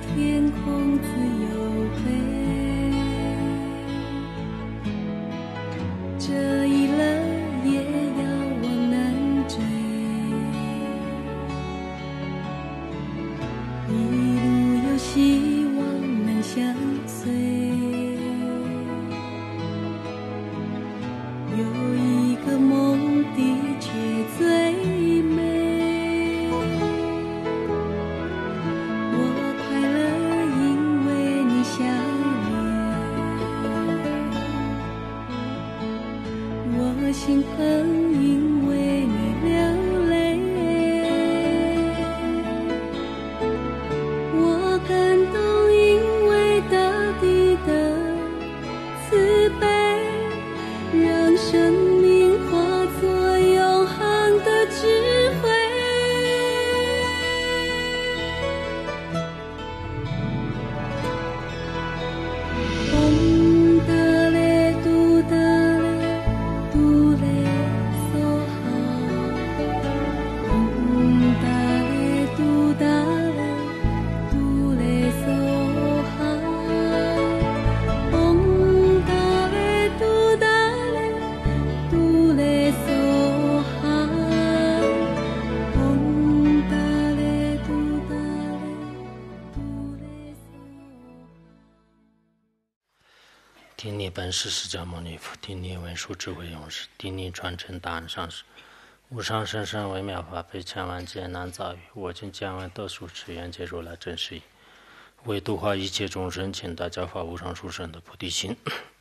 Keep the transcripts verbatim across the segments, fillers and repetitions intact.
天空自由飞，这一乐也要往南追，一路有希望能相随，有一个梦的确最美。心疼因为你流泪，我感动因为大地的慈悲，让生命化作永恒的智慧。咚哒嘞嘟哒嘞嘟嘞嗦哈，咚哒嘞嘟哒嘞嘟嘞嗦哈，咚哒嘞嘟哒嘞嘟嘞嗦哈，咚哒嘞嘟哒嘞嘟嘞嗦。 听你本师释迦牟尼佛，听你文殊智慧勇士，听你传承大恩上师，无上甚深微妙法，被千万劫难遭遇。我今见闻得受持愿解如来真实义，为度化一切众生，请大家发无上殊胜的菩提心。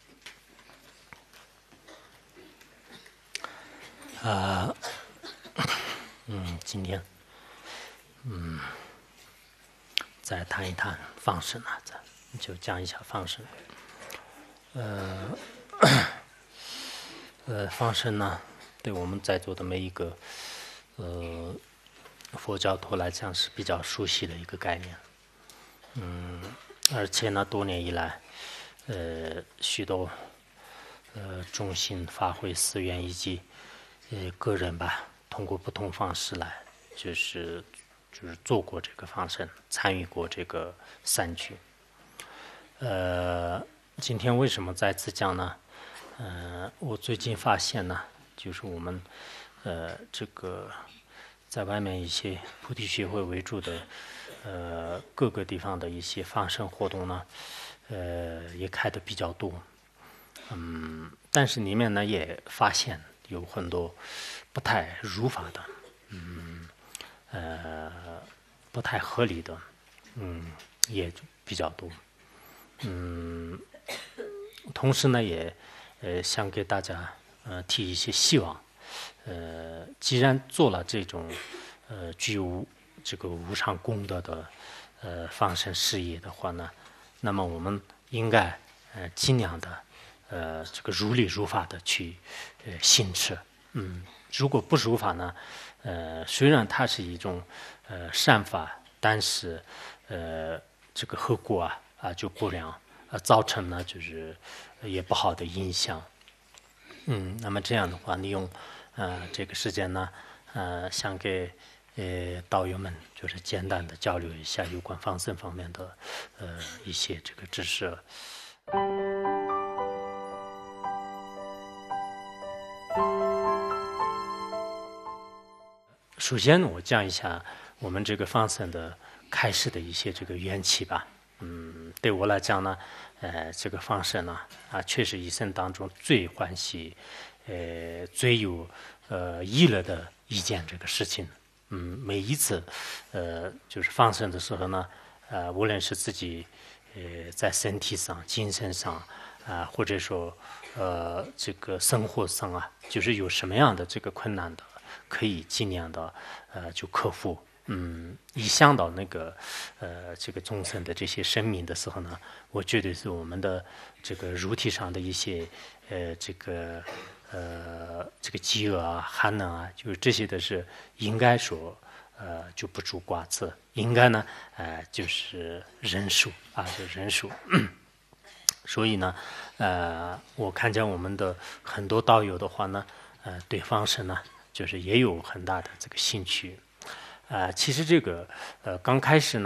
啊，嗯，今天，嗯，再谈一谈放生啊，再就讲一下放生。呃，呃，放生呢，对我们在座的每一个呃佛教徒来讲是比较熟悉的一个概念。嗯，而且呢，多年以来，呃，许多呃中心法会寺院以及呃个人吧，通过不同方式来，就是就是做过这个放生，参与过这个三聚。呃。今天为什么再次讲呢？呃，我最近发现呢，就是我们呃这个在外面一些菩提学会为主的呃各个地方的一些放生活动呢，呃也开的比较多。嗯，但是里面呢也发现有很多不太如法的，嗯，呃不太合理的，嗯也比较多，嗯。同时呢，也呃想给大家呃提一些希望。呃，既然做了这种呃具有这个无上功德的呃放生事业的话呢，那么我们应该呃尽量的呃这个如理如法的去呃行持。嗯，如果不如法呢，呃虽然它是一种呃善法，但是呃这个后果啊啊就不良。呃，造成呢就是也不好的影响。嗯，那么这样的话，利用呃这个时间呢，呃，想给呃道友们就是简单的交流一下有关放生方面的呃一些这个知识。首先，我讲一下我们这个放生的开始的一些这个缘起吧。嗯，对我来讲呢，呃，这个放生呢，啊，确实一生当中最欢喜，呃，最有呃意乐的一件这个事情。嗯，每一次，呃，就是放生的时候呢，呃，无论是自己，呃，在身体上、精神上，啊、呃，或者说，呃，这个生活上啊，就是有什么样的这个困难的，可以尽量的，呃，就克服。嗯，一想到那个，呃，这个众生的这些生命的时候呢，我觉得是我们的这个肉体上的一些，呃，这个，呃，这个饥饿啊、寒冷啊，就是这些的是应该说，呃，就不住挂齿，应该呢，呃，就是忍受啊，就忍受。所以呢，呃，我看见我们的很多道友的话呢，呃，对放生呢，就是也有很大的这个兴趣。呃，其实这个呃刚开始呢，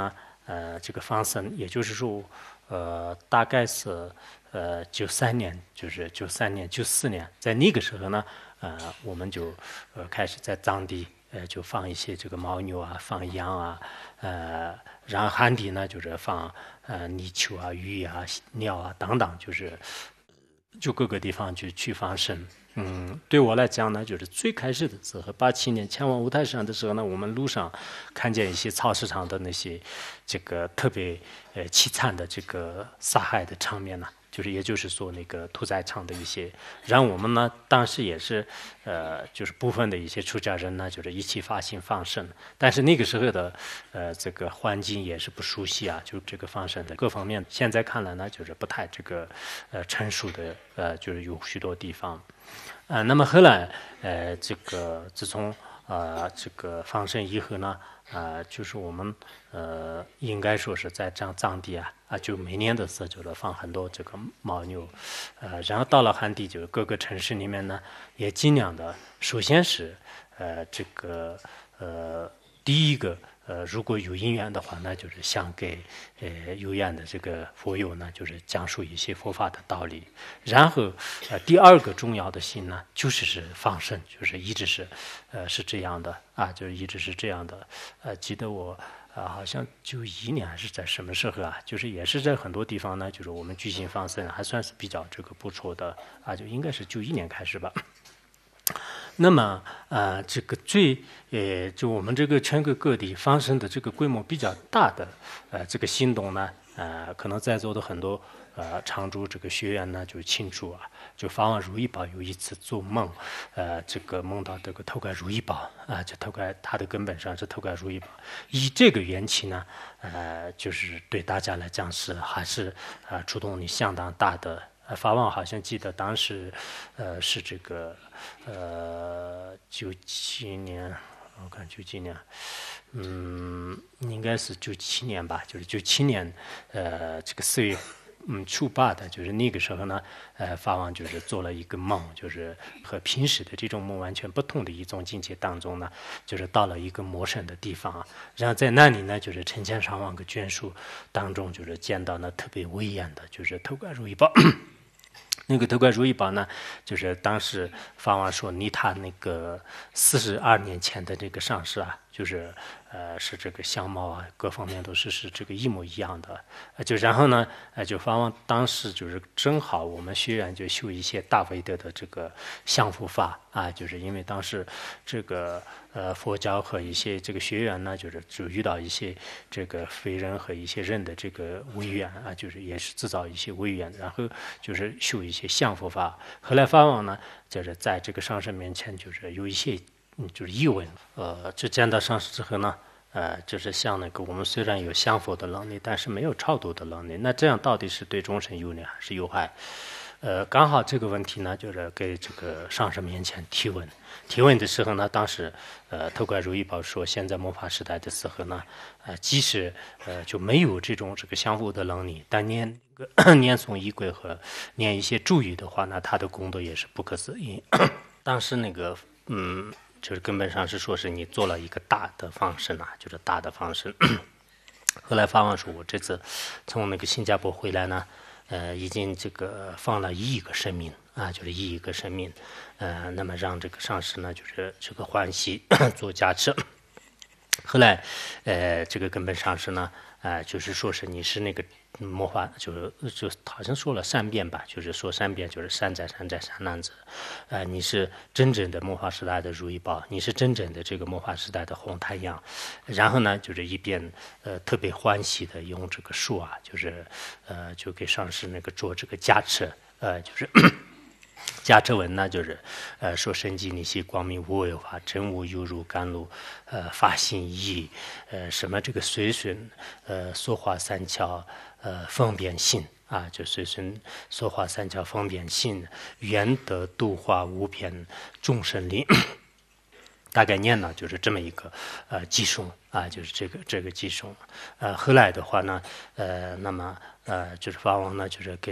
呃，这个方僧，也就是说，呃，大概是呃九三年，就是九三年、九四年，在那个时候呢，呃，我们就呃开始在当地呃就放一些这个牦牛啊，放羊啊，呃，然后旱地呢就是放呃泥鳅啊、鱼啊、鸟啊等等，就是就各个地方去去放生。嗯，对我来讲呢，就是最开始的时候，八七年前往五台山的时候呢，我们路上看见一些超市场的那些这个特别呃凄惨的这个杀害的场面呢，就是也就是说那个屠宰场的一些，让我们呢当时也是呃就是部分的一些出家人呢，就是一起发心放生，但是那个时候的呃这个环境也是不熟悉啊，就这个放生的各方面，现在看来呢就是不太这个呃成熟的呃就是有许多地方。呃，那么后来，呃，这个自从呃这个放生以后呢，呃，就是我们呃应该说是在藏藏地啊啊，就每年的时候就是放很多这个牦牛，呃，然后到了汉地，就是各个城市里面呢，也尽量的，首先是呃这个呃第一个。呃，如果有因缘的话，那就是想给呃有缘的这个佛友呢，就是讲述一些佛法的道理。然后，呃，第二个重要的心呢，就是是放生，就是一直是，呃，是这样的啊，就是一直是这样的。呃，记得我啊，好像九一年还是在什么时候啊，就是也是在很多地方呢，就是我们举行放生，还算是比较这个不错的啊，就应该是九一年开始吧。那么，呃，这个最，呃，就我们这个全国各地放生的这个规模比较大的，呃，这个行动呢，呃，可能在座的很多呃常住这个学员呢就清楚啊，就法王如意宝有一次做梦，呃，这个梦到这个头盖如意宝啊，这头盖它的根本上是头盖如意宝，以这个缘起呢，呃，就是对大家来讲是还是呃触动力相当大的。呃，法王好像记得当时，呃，是这个，呃，九七年，我看九几年，嗯，应该是九七年吧，就是九七年，呃，这个四月，嗯，初八的，就是那个时候呢，呃，法王就是做了一个梦，就是和平时的这种梦完全不同的一种境界当中呢，就是到了一个陌生的地方，然后在那里呢，就是成千上万个眷属当中，就是见到那特别威严的，就是头盖如意宝。那个头盖如意宝呢，就是当时法王说，离他那个四十二年前的这个上师啊，就是呃是这个相貌啊，各方面都是是这个一模一样的。呃、就然后呢，呃，就法王当时就是正好我们学院就修一些大威德的这个降伏法啊，就是因为当时这个呃佛教和一些这个学员呢，就是就遇到一些这个非人和一些人的这个违缘啊，就是也是制造一些违缘，然后就是修一些降伏法。后来法王呢，就是在这个上师面前就是有一些嗯就是疑问，呃，就见到上师之后呢。呃，就是像那个我们虽然有降伏的能力，但是没有超度的能力，那这样到底是对众生有利还是有害？呃，刚好这个问题呢，就是给这个上师面前提问。提问的时候呢，当时呃，头盖如意宝说，现在末法时代的时候呢，呃，即使呃就没有这种这个降伏的能力，但念念诵仪轨和念一些注语的话呢，他的功德也是不可思议。当时那个嗯。就是根本上是说是你做了一个大的放生啊，就是大的放生。后来法王说，我这次从那个新加坡回来呢，呃，已经这个放了一亿个生命啊，就是一亿个生命，呃，那么让这个上师呢，就是这个欢喜做加持。后来，呃，这个根本上师呢，呃，就是说是你是那个末法，就是就好像说了三遍吧，就是说三遍，就是山寨山寨山难子，呃，你是真正的末法时代的如意宝，你是真正的这个末法时代的红太阳。然后呢，就是一边呃特别欢喜的用这个树啊，就是呃就给上师那个做这个加持，呃，就是。加持文呢，就是呃说生机逆息光明无为法，真无有如甘露，呃法心意，呃什么这个随顺，呃说话三桥，呃方便性啊，就随顺说话三桥方便性，圆德度化无边众生力。大概念呢，就是这么一个呃寄送啊，就是这个这个寄送。呃，后来的话呢，呃，那么呃，就是法王呢，就是跟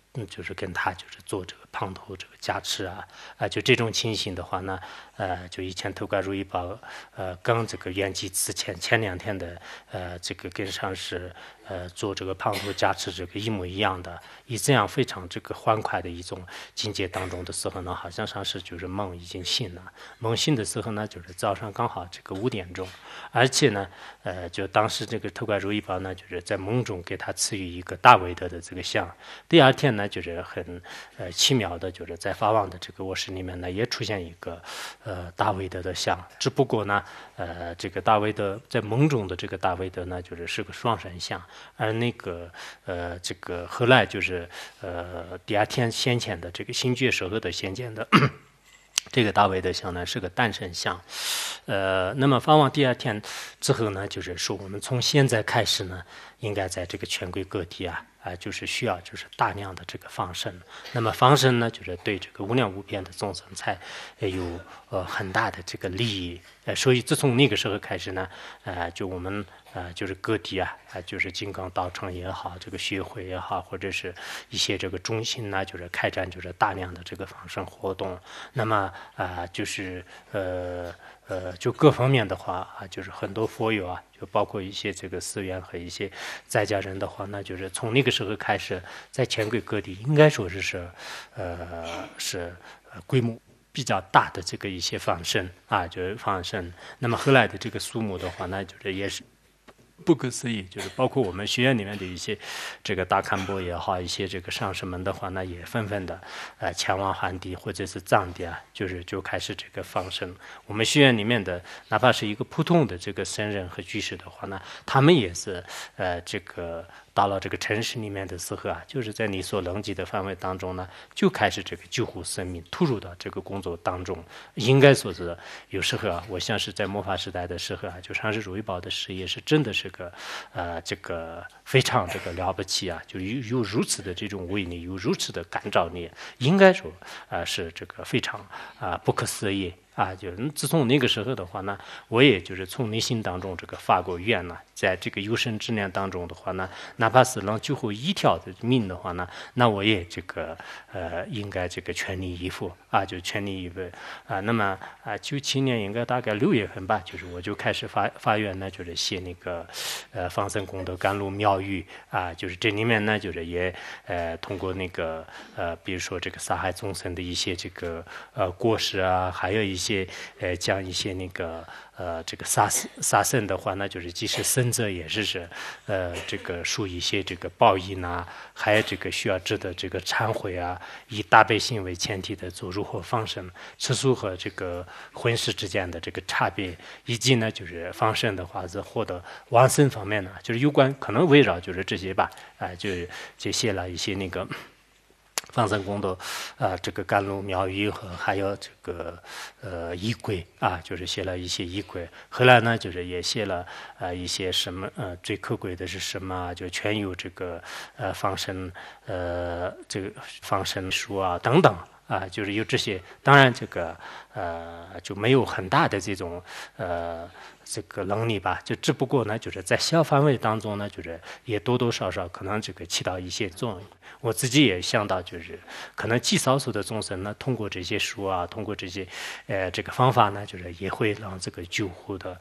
嗯，就是跟他就是做这个胖头这个加持啊，啊，就这种情形的话呢，呃，就以前头关如意宝，呃，刚这个圆寂之前前两天的，呃，这个跟上师，呃，做这个胖头加持这个一模一样的，以这样非常这个欢快的一种境界当中的时候呢，好像上师就是梦已经醒了，梦醒的时候呢，就是早上刚好这个五点钟，而且呢，呃，就当时这个头关如意宝呢，就是在梦中给他赐予一个大威德的这个像，第二天呢。就是很呃奇妙的，就是在法王的这个卧室里面呢，也出现一个呃大威德的像，只不过呢，呃这个大威德在梦中的这个大威德呢，就是是个双神像，而那个呃这个后来就是呃第二天显现的这个星觉时候的显现的。这个大威德像呢是个单神像，呃，那么法王第二天之后呢，就是说我们从现在开始呢，应该在这个全国各地啊。啊、呃，就是需要就是大量的这个放生，那么放生呢，就是对这个无量无边的众生才有呃很大的这个利益，呃，所以自从那个时候开始呢，呃，就我们呃就是各地啊，啊、呃、就是金刚道场也好，这个学会也好，或者是一些这个中心呢，就是开展就是大量的这个放生活动，那么啊、呃、就是呃。呃，就各方面的话啊，就是很多佛友啊，就包括一些这个寺院和一些在家人的话，那就是从那个时候开始，在全国各地应该说是是，呃，是规模比较大的这个一些放生啊，就是放生。那么后来的这个数目的话，那就是也是。不可思议，就是包括我们学院里面的一些这个大堪波也好，一些这个上师们的话呢，也纷纷的呃前往汉地或者是藏地啊，就是就开始这个放生。我们学院里面的哪怕是一个普通的这个僧人和居士的话呢，他们也是呃这个。到了这个城市里面的时候啊，就是在你所能及的范围当中呢，就开始这个救护生命，投入到这个工作当中。应该说是有时候啊，我像是在末法时代的时候啊，就上师如意宝的事业是真的是个呃这个非常这个了不起啊，就有有如此的这种威力，有如此的感召力，应该说啊、呃、是这个非常啊、呃、不可思议。啊，就自从那个时候的话呢，我也就是从内心当中这个发过愿呢，在这个有生之年当中的话呢，哪怕是能救活一条的命的话呢，那我也这个呃应该这个全力以赴啊，就全力以赴啊。那么啊，九七年应该大概六月份吧，就是我就开始发发愿呢，就是写那个呃放生功德甘露妙语啊，就是这里面呢，就是也呃通过那个呃比如说这个杀害众生的一些这个呃过失啊，还有一些。些呃讲一些那个呃这个杀杀生的话，那就是即使生者也是是呃这个受一些这个报应啊，还有这个需要值得这个忏悔啊，以大悲心为前提的做如何放生、吃素和这个荤食之间的这个差别，以及呢就是放生的话是获得往生方面呢，就是有关可能围绕就是这些吧，啊、呃、就就写了一些那个。放生功德，啊、呃，这个甘露妙语和还有这个呃仪轨啊，就是写了一些仪轨。后来呢，就是也写了啊、呃、一些什么呃最可贵的是什么，就全有这个呃放生呃这个放生书啊等等啊，就是有这些。当然这个呃就没有很大的这种呃。这个能力吧，就只不过呢，就是在小范围当中呢，就是也多多少少可能这个起到一些作用。我自己也想到，就是可能极少数的众生呢，通过这些书啊，通过这些呃这个方法呢，就是也会让这个救护的。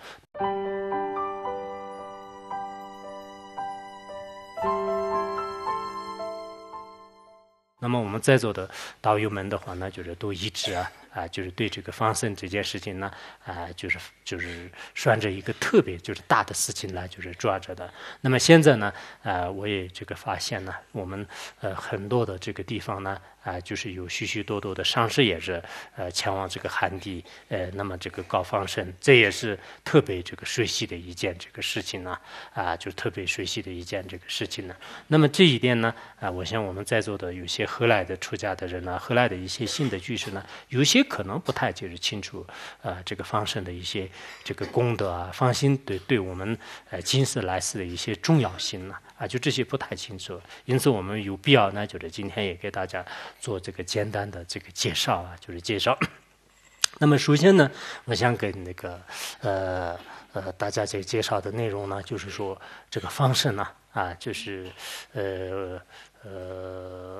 那么我们在座的道友们的话呢，就是都一致啊。啊，就是对这个放生这件事情呢，啊，就是就是拴着一个特别就是大的事情来就是抓着的。那么现在呢，啊，我也这个发现呢，我们呃很多的这个地方呢，啊，就是有许许多多的上师也是呃前往这个汉地，呃，那么这个搞放生，这也是特别这个随喜的一件这个事情呢，啊，就特别随喜的一件这个事情呢。那么这一点呢，啊，我想我们在座的有些后来的出家的人呢，后来的一些新的居士呢，有些可能不太就是清楚，呃，这个放生的一些这个功德啊，放心对对我们呃今世来世的一些重要性呢，啊，就这些不太清楚，因此我们有必要呢，就是今天也给大家做这个简单的这个介绍啊，就是介绍。那么首先呢，我想跟那个呃呃大家这个介绍的内容呢，就是说这个放生呢，啊，就是呃呃。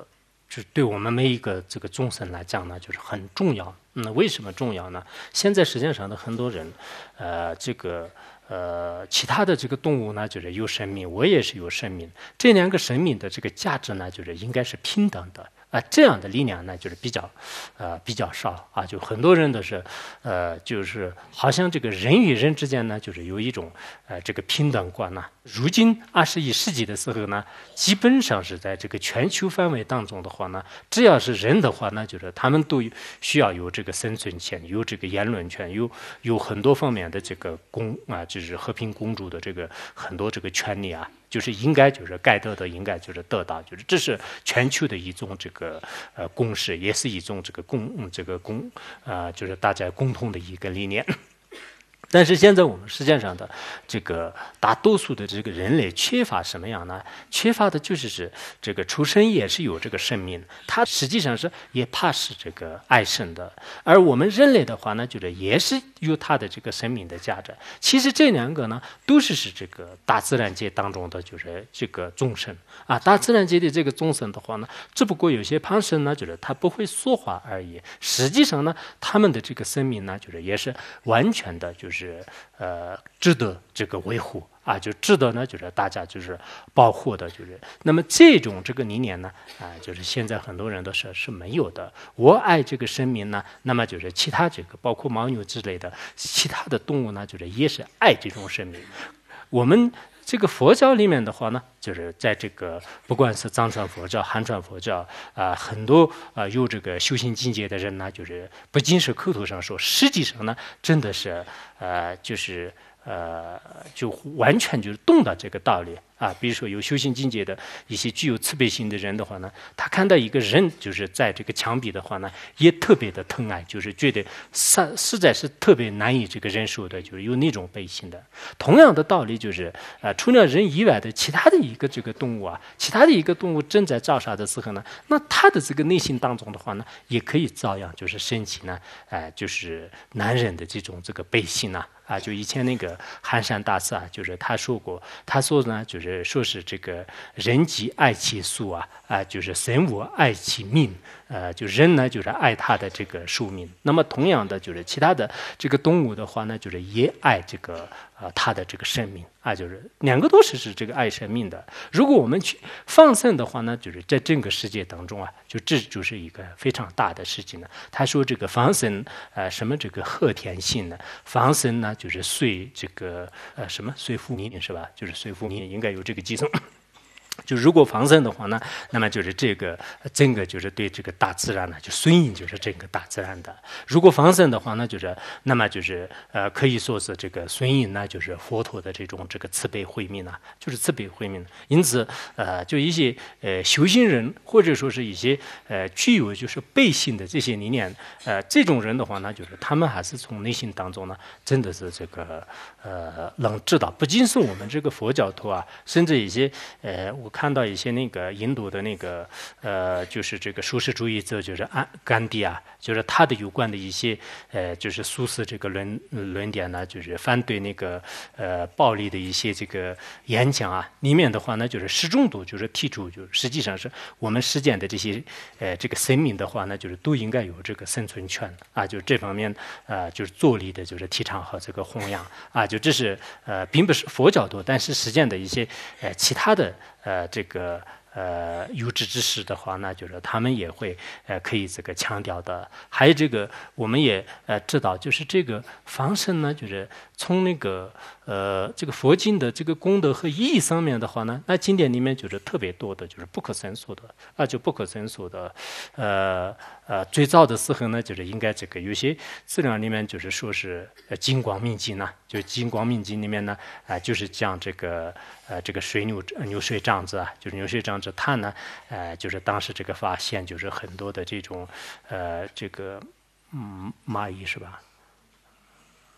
就对我们每一个这个众生来讲呢，就是很重要。那、嗯、为什么重要呢？现在世界上的很多人，呃，这个呃，其他的这个动物呢，就是有生命，我也是有生命，这两个生命的这个价值呢，就是应该是平等的。啊，这样的力量呢，就是比较，呃，比较少啊。就很多人都是，呃，就是好像这个人与人之间呢，就是有一种，呃，这个平等观呢。如今二十一世纪的时候呢，基本上是在这个全球范围当中的话呢，只要是人的话呢，就是他们都需要有这个生存权，有这个言论权，有有很多方面的这个公啊，就是和平共处的这个很多这个权利啊。就是应该就是该得的应该就是得到，就是这是全球的一种这个呃共识，也是一种这个共、嗯、这个共啊、呃，就是大家共同的一个理念。但是现在我们世界上的这个大多数的这个人类缺乏什么样呢？缺乏的就是是这个出生也是有这个生命，它实际上是也怕是这个爱生的。而我们人类的话呢，就是也是有它的这个生命的价值。其实这两个呢，都是是这个大自然界当中的就是这个众生啊。大自然界的这个众生的话呢，只不过有些旁生呢，就是他不会说话而已。实际上呢，他们的这个生命呢，就是也是完全的，就是。是呃，值得这个维护啊，就值得呢，就是大家就是保护的，就是那么这种这个理念呢，啊，就是现在很多人都是是没有的。我爱这个生命呢，那么就是其他这个包括牦牛之类的其他的动物呢，就是也是爱这种生命。我们这个佛教里面的话呢，就是在这个不管是藏传佛教、汉传佛教啊、呃，很多啊、呃、有这个修行境界的人呢，就是不仅是口头上说，实际上呢，真的是呃，就是呃，就完全就是懂得这个道理啊。比如说有修行境界的一些具有慈悲心的人的话呢，他看到一个人就是在这个墙壁的话呢，也特别的疼爱，就是觉得实实在是特别难以这个忍受的，就是有那种悲心的。同样的道理就是，呃，除了人以外的其他的一个这个动物啊，其他的一个动物正在造杀的时候呢，那他的这个内心当中的话呢，也可以照样就是升起呢，呃，就是男人的这种这个悲心呐、啊。啊，就以前那个寒山大师啊，就是他说过，他说呢，就是说是这个人即爱其树啊，啊，就是生物爱其命，呃，就人呢就是爱他的这个寿命。那么同样的，就是其他的这个动物的话呢，就是也爱这个呃他的这个生命啊，就是两个都是是这个爱生命的。如果我们去放生的话呢，就是在整个世界当中啊，就这就是一个非常大的事情呢。他说这个放生呃什么这个和田性呢？放生呢？就是随这个呃什么随父母是吧？就是随父母应该有这个计算。就如果放生的话呢，那么就是这个整个就是对这个大自然呢，就顺应就是整个大自然的。如果放生的话呢，就是那么就是呃可以说是这个顺应呢，就是佛陀的这种这个慈悲慧命啊，就是慈悲慧命。因此呃，就一些呃修行人或者说是一些呃具有就是悲心的这些理念，呃这种人的话呢，就是他们还是从内心当中呢，真的是这个呃能知道，不仅是我们这个佛教徒啊，甚至一些呃我看到一些那个印度的那个呃，就是这个素食主义者，就是安甘地啊，就是他的有关的一些呃，就是素食这个论论点呢，就是反对那个呃暴力的一些这个演讲啊，里面的话呢，就是始终都就是提出，就是实际上是我们世间的这些呃这个生命的话呢，就是都应该有这个生存权啊，就这方面呃就是做力的，就是提倡和这个弘扬啊，就这是呃并不是佛教徒，但是实践的一些呃其他的。呃，这个呃有志之士的话呢，就是他们也会呃可以这个强调的。还有这个，我们也呃知道，就是这个放生呢，就是从那个呃这个佛经的这个功德和意义上面的话呢，那经典里面就是特别多的，就是不可胜数的啊，就不可胜数的。呃呃，最早的时候呢，就是应该这个有些资料里面就是说是呃《金光明经》呢，就《金光明经》里面呢啊、呃，就是讲这个呃这个水牛牛水长子啊，就是牛水长子他呢呃就是当时这个发现就是很多的这种呃这个嗯蚂蚁是吧？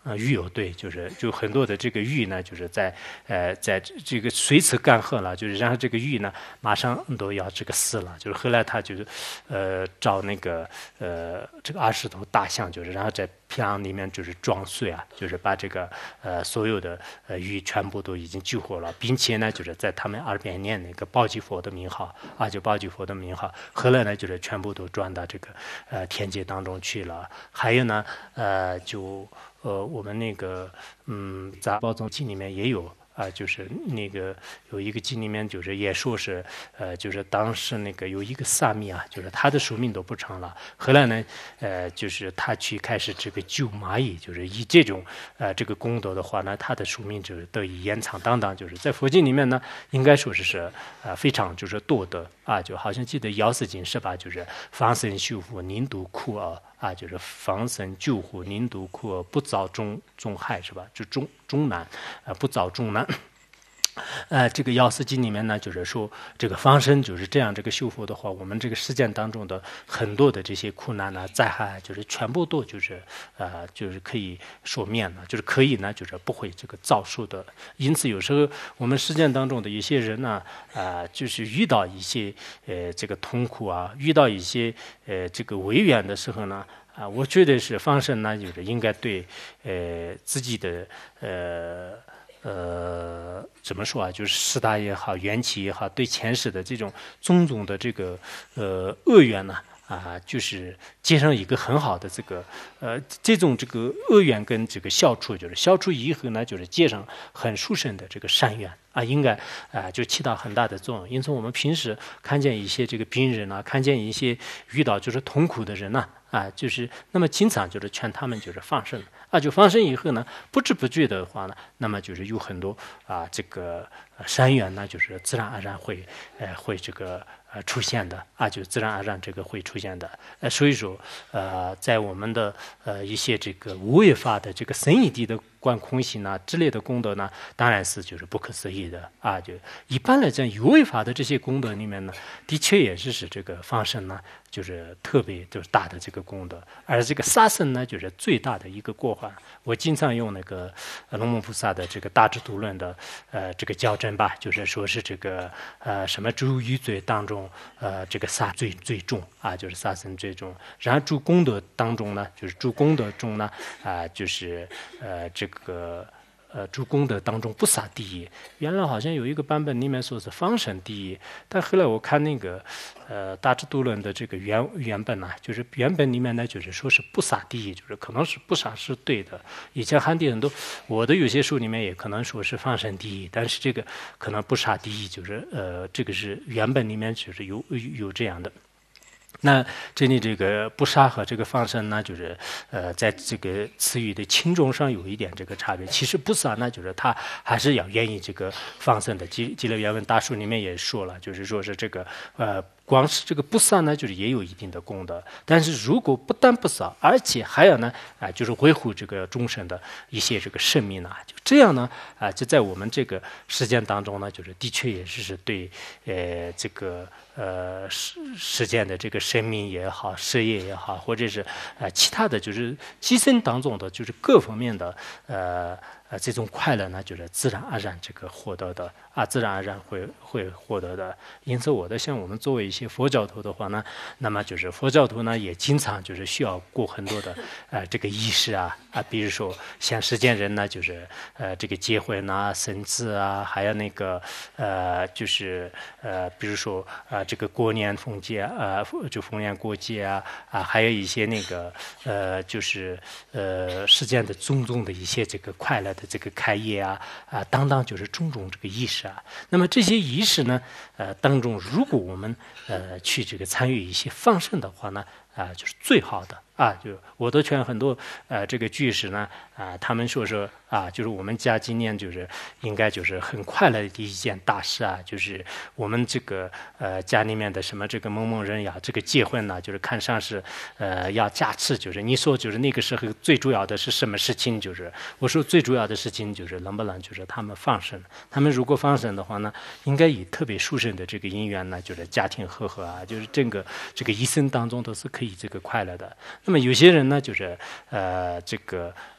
呃，鱼油对，就是就很多的这个鱼呢，就是在呃在这个水池干涸了，就是然后这个鱼呢马上都要这个死了，就是后来他就是呃找那个呃这个二十头大象，就是然后在皮囊里面就是装水啊，就是把这个呃所有的呃鱼全部都已经救活了，并且呢就是在他们耳边念那个宝积佛的名号啊，就宝积佛的名号，后来呢就是全部都转到这个呃天界当中去了，还有呢呃就。呃，我们那个，嗯，在《宝藏经》里面也有啊、呃，就是那个有一个经里面，就是也说是，呃，就是当时那个有一个萨弥啊，就是他的寿命都不长了，后来呢，呃，就是他去开始这个救蚂蚁，就是以这种呃这个功德的话呢，他的寿命就得以延长等等，就是在佛经里面呢，应该说是是呃非常就是多的啊，就好像记得药师经是吧，就是放生修复宁度苦厄。啊，就是放生救护宁度苦，不遭众众害是吧？就众众难，呃，不遭众难。呃，这个药师经里面呢，就是说这个放生就是这样，这个修复的话，我们这个实践当中的很多的这些苦难呢、灾害，就是全部都就是呃，就是可以说免了，就是可以呢，就是不会这个遭受的。因此，有时候我们实践当中的一些人呢，啊、呃，就是遇到一些呃这个痛苦啊，遇到一些呃这个违缘的时候呢。啊，我觉得是放生呢，就是应该对呃自己的呃呃怎么说啊，就是四大也好，缘起也好，对前世的这种种种的这个呃恶缘呢。啊，就是接上一个很好的这个，呃，这种这个恶缘跟这个消除，就是消除以后呢，就是接上很殊胜的这个善缘啊，应该啊就起到很大的作用。因此，我们平时看见一些这个病人啊，看见一些遇到就是痛苦的人呐、啊，啊，就是那么经常就是劝他们就是放生啊，就放生以后呢，不知不觉的话呢，那么就是有很多啊这个善缘呢，就是自然而然会呃会这个。呃，出现的啊，就自然而然这个会出现的。呃，所以说，呃，在我们的呃一些这个无为法的这个深一地的观空性啊之类的功德呢，当然是就是不可思议的啊。就一般来讲，有为法的这些功德里面呢，的确也是使这个放生呢，就是特别就是大的这个功德，而这个杀生呢，就是最大的一个过患。我经常用那个龙门菩萨的这个大智度论的呃这个校正吧，就是说是这个呃什么诸余罪当中。呃，这个杀最最重啊，就是杀生最重。然后诸功德当中呢，就是诸功德中呢，啊、呃，就是呃这个呃诸功德当中不杀第一。原来好像有一个版本里面说是放生第一，但后来我看那个呃大智度论的这个原原本呢、啊，就是原本里面呢，就是说是不杀第一，就是可能是不杀是对的。以前汉地很多我的有些书里面也可能说是放生第一，但是这个可能不杀第一，就是呃这个是原本里面就是有有有这样的。那这里这个不杀和这个放生呢，就是呃，在这个词语的轻重上有一点这个差别。其实不杀呢，就是他还是要愿意这个放生的。基基勒原文大书里面也说了，就是说是这个呃。光是这个不杀呢，就是也有一定的功德。但是如果不但不杀，而且还要呢啊、呃，就是维护这个众生的一些这个生命啊，就这样呢啊、呃，就在我们这个实践当中呢，就是的确也是是对呃这个呃实实践的这个生命也好，事业也好，或者是呃其他的就是机身当中的就是各方面的呃。呃，这种快乐呢，就是自然而然这个获得的啊，自然而然会会获得的。因此，我的像我们作为一些佛教徒的话呢，那么就是佛教徒呢，也经常就是需要过很多的呃这个仪式啊啊，比如说像实践人呢，就是呃这个结婚啊、生子啊，还有那个呃就是呃比如说啊、呃、这个过年逢节啊、呃，就逢年过节啊啊，还有一些那个呃就是呃实践的种种的一些这个快乐的。这个开业啊啊，当当就是种种这个仪式啊。那么这些仪式呢，呃当中，如果我们呃去这个参与一些放生的话呢，啊、呃、就是最好的啊。就我都劝很多呃这个居士呢啊、呃，他们说说啊，就是我们家今年就是应该就是很快乐的一件大事啊，就是我们这个呃家里面的什么这个某某人呀，这个结婚呢，就是看上是呃要加持，就是你说就是那个时候最主要的是什么事情？就是我说最主要的事情就是能不能就是他们放生，他们如果放生的话呢，应该以特别殊胜的这个因缘呢，就是家庭和和啊，就是整个这个一生当中都是可以这个快乐的。那么有些人呢，就是呃这个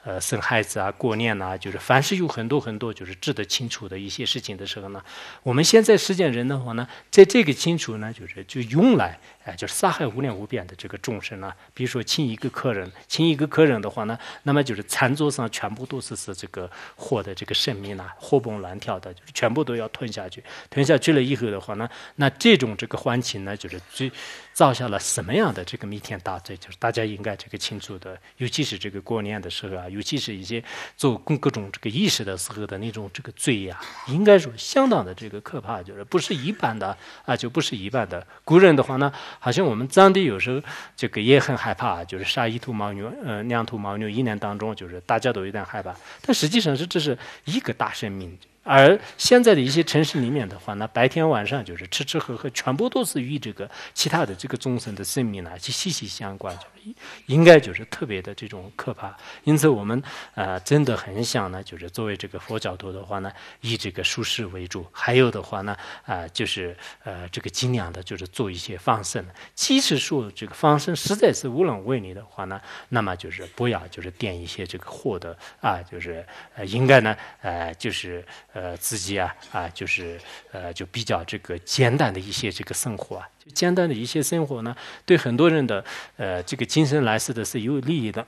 呃生孩子啊、过年啊，就是凡是有很多很多就是值得清楚的一些事情的时候呢，我们现在实践人的话呢，在这个清楚呢，就是就用来哎、呃，就是杀害无量无边的这个众生啊，比如说请一个客人，请一个客人的话呢，那么就是餐桌上全部都是是这个活的这个生命啊，活蹦乱跳的，就是全部都要吞下去，吞下去了以后的话呢，那这种这个环境呢，就是最造下了什么样的这个弥天大罪，就是大家应该这个清楚的，尤其是这个过年的时候啊，尤其是一些做各种这个仪式的时候的那种这个罪呀、啊，应该说相当的这个可怕，就是不是一般的啊，就不是一般的。古人的话呢，好像我们藏地有时候这个也很害怕，就是杀一头牦牛，呃，两头牦牛，一年当中就是大家都有点害怕，但实际上是这是一个大生命。而现在的一些城市里面的话呢，白天晚上就是吃吃喝喝，全部都是与这个其他的这个众生的生命呢，去息息相关，就是应该就是特别的这种可怕。因此，我们呃真的很想呢，就是作为这个佛教徒的话呢，以这个舒适为主。还有的话呢，啊、呃，就是呃这个尽量的就是做一些放生。即使说这个放生实在是无能为力的话呢，那么就是不要就是点一些这个货的啊，就是呃应该呢呃就是。呃，自己啊啊，就是呃，就比较这个简单的一些这个生活啊，就简单的一些生活呢，对很多人的呃这个精神来说的是有利益的。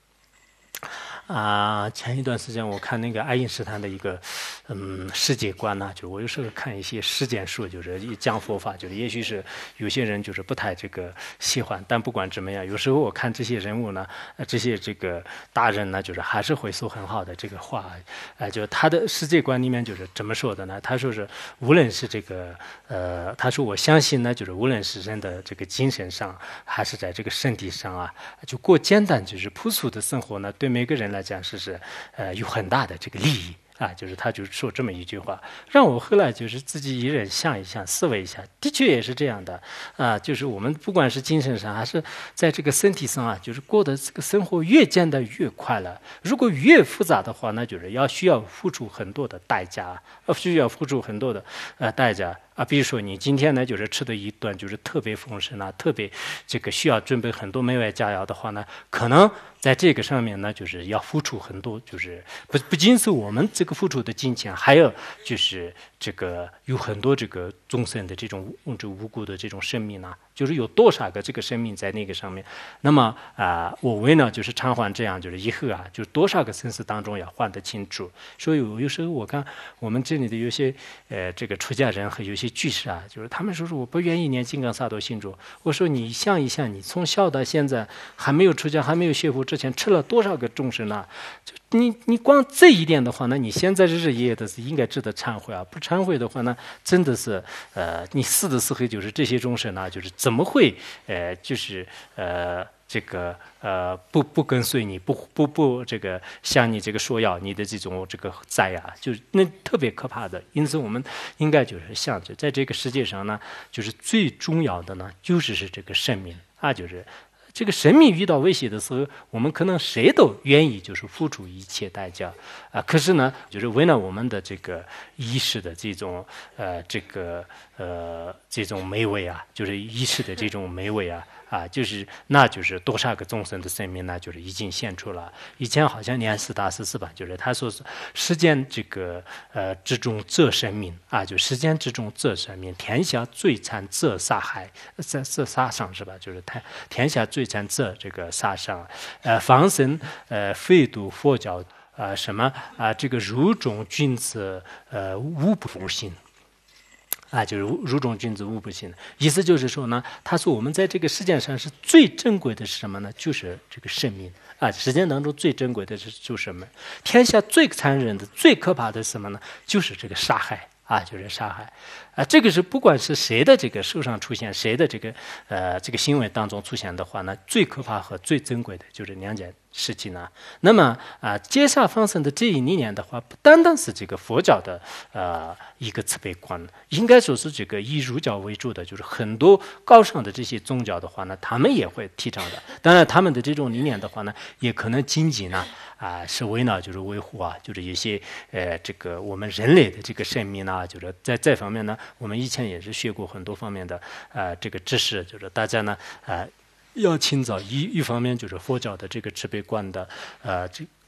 啊，前一段时间我看那个爱因斯坦的一个嗯世界观呢、啊，就我有时候看一些实践书，就是讲佛法，就是也许是有些人就是不太这个喜欢，但不管怎么样，有时候我看这些人物呢，呃、这些这个大人呢，就是还是会说很好的这个话，呃，就他的世界观里面就是怎么说的呢？他说是无论是这个呃，他说我相信呢，就是无论是人的这个精神上，还是在这个身体上啊，就过简单就是朴素的生活呢，对每个人来讲是是呃有很大的这个利益啊，就是他就说这么一句话，让我后来就是自己一人想一想，思维一下，的确也是这样的啊，就是我们不管是精神上还是在这个身体上啊，就是过的这个生活越简单越快乐，如果越复杂的话，那就是要需要付出很多的代价，呃，需要付出很多的呃代价。啊，比如说你今天呢，就是吃的一顿就是特别丰盛啊，特别这个需要准备很多美味佳肴的话呢，可能在这个上面呢，就是要付出很多，就是不不仅是我们这个付出的金钱，还有就是这个有很多这个众生的这种这无辜的这种生命啊，就是有多少个这个生命在那个上面。那么啊、呃，我为呢就是偿还这样，就是以后啊，就是多少个生死当中要还得清楚。所以有有时候我看我们这里的有些呃这个出家人和有些居士啊，就是他们说说我不愿意念金刚萨埵心咒。我说你想一想，你从小到现在还没有出家，还没有学佛之前，吃了多少个众生啊？就你你光这一点的话呢，你现在日日夜夜的是应该值得忏悔啊！不忏悔的话呢，真的是呃，你死的时候就是这些众生啊，就是怎么会呃，就是呃。这个呃不不跟随你，不不不这个向你这个说要你的这种这个灾啊，就是那特别可怕的。因此我们应该就是想着，在这个世界上呢，就是最重要的呢，就是是这个生命啊，就是这个生命遇到威胁的时候，我们可能谁都愿意就是付出一切代价啊。可是呢，就是为了我们的这个意识的这种呃这个呃这种美味啊，就是意识的这种美味啊。啊，就是那就是多少个众生的生命呢？就是已经献出了。以前好像念四大师是吧？就是他说是世间这个呃之中这生命啊，就世间之中这生命，天下最惨这杀害，这这杀伤是吧？就是天天下最惨这这个杀伤，呃，放生呃废度佛教啊、呃、什么啊、呃、这个如种君子呃无不服行。啊，就是如种君子无不行。意思就是说呢，他说我们在这个世界上是最珍贵的是什么呢？就是这个生命啊。世间当中最珍贵的是就是什么？天下最残忍的、最可怕的是什么呢？就是这个杀害啊，就是杀害啊。这个是不管是谁的这个手上出现，谁的这个呃这个行为当中出现的话呢，最可怕和最珍贵的就是两件事情呢。那么啊，接下放生的这一理念的话，不单单是这个佛教的呃一个慈悲观，应该说是这个以儒教为主的，就是很多高尚的这些宗教的话呢，他们也会提倡的。当然，他们的这种理念的话呢，也可能仅仅呢啊是为了就是维护啊，就是一些呃这个我们人类的这个生命啊，就是在这方面呢，我们以前也是学过很多方面的呃这个知识，就是大家呢呃。要清早一一方面就是佛教的这个慈悲观的呃这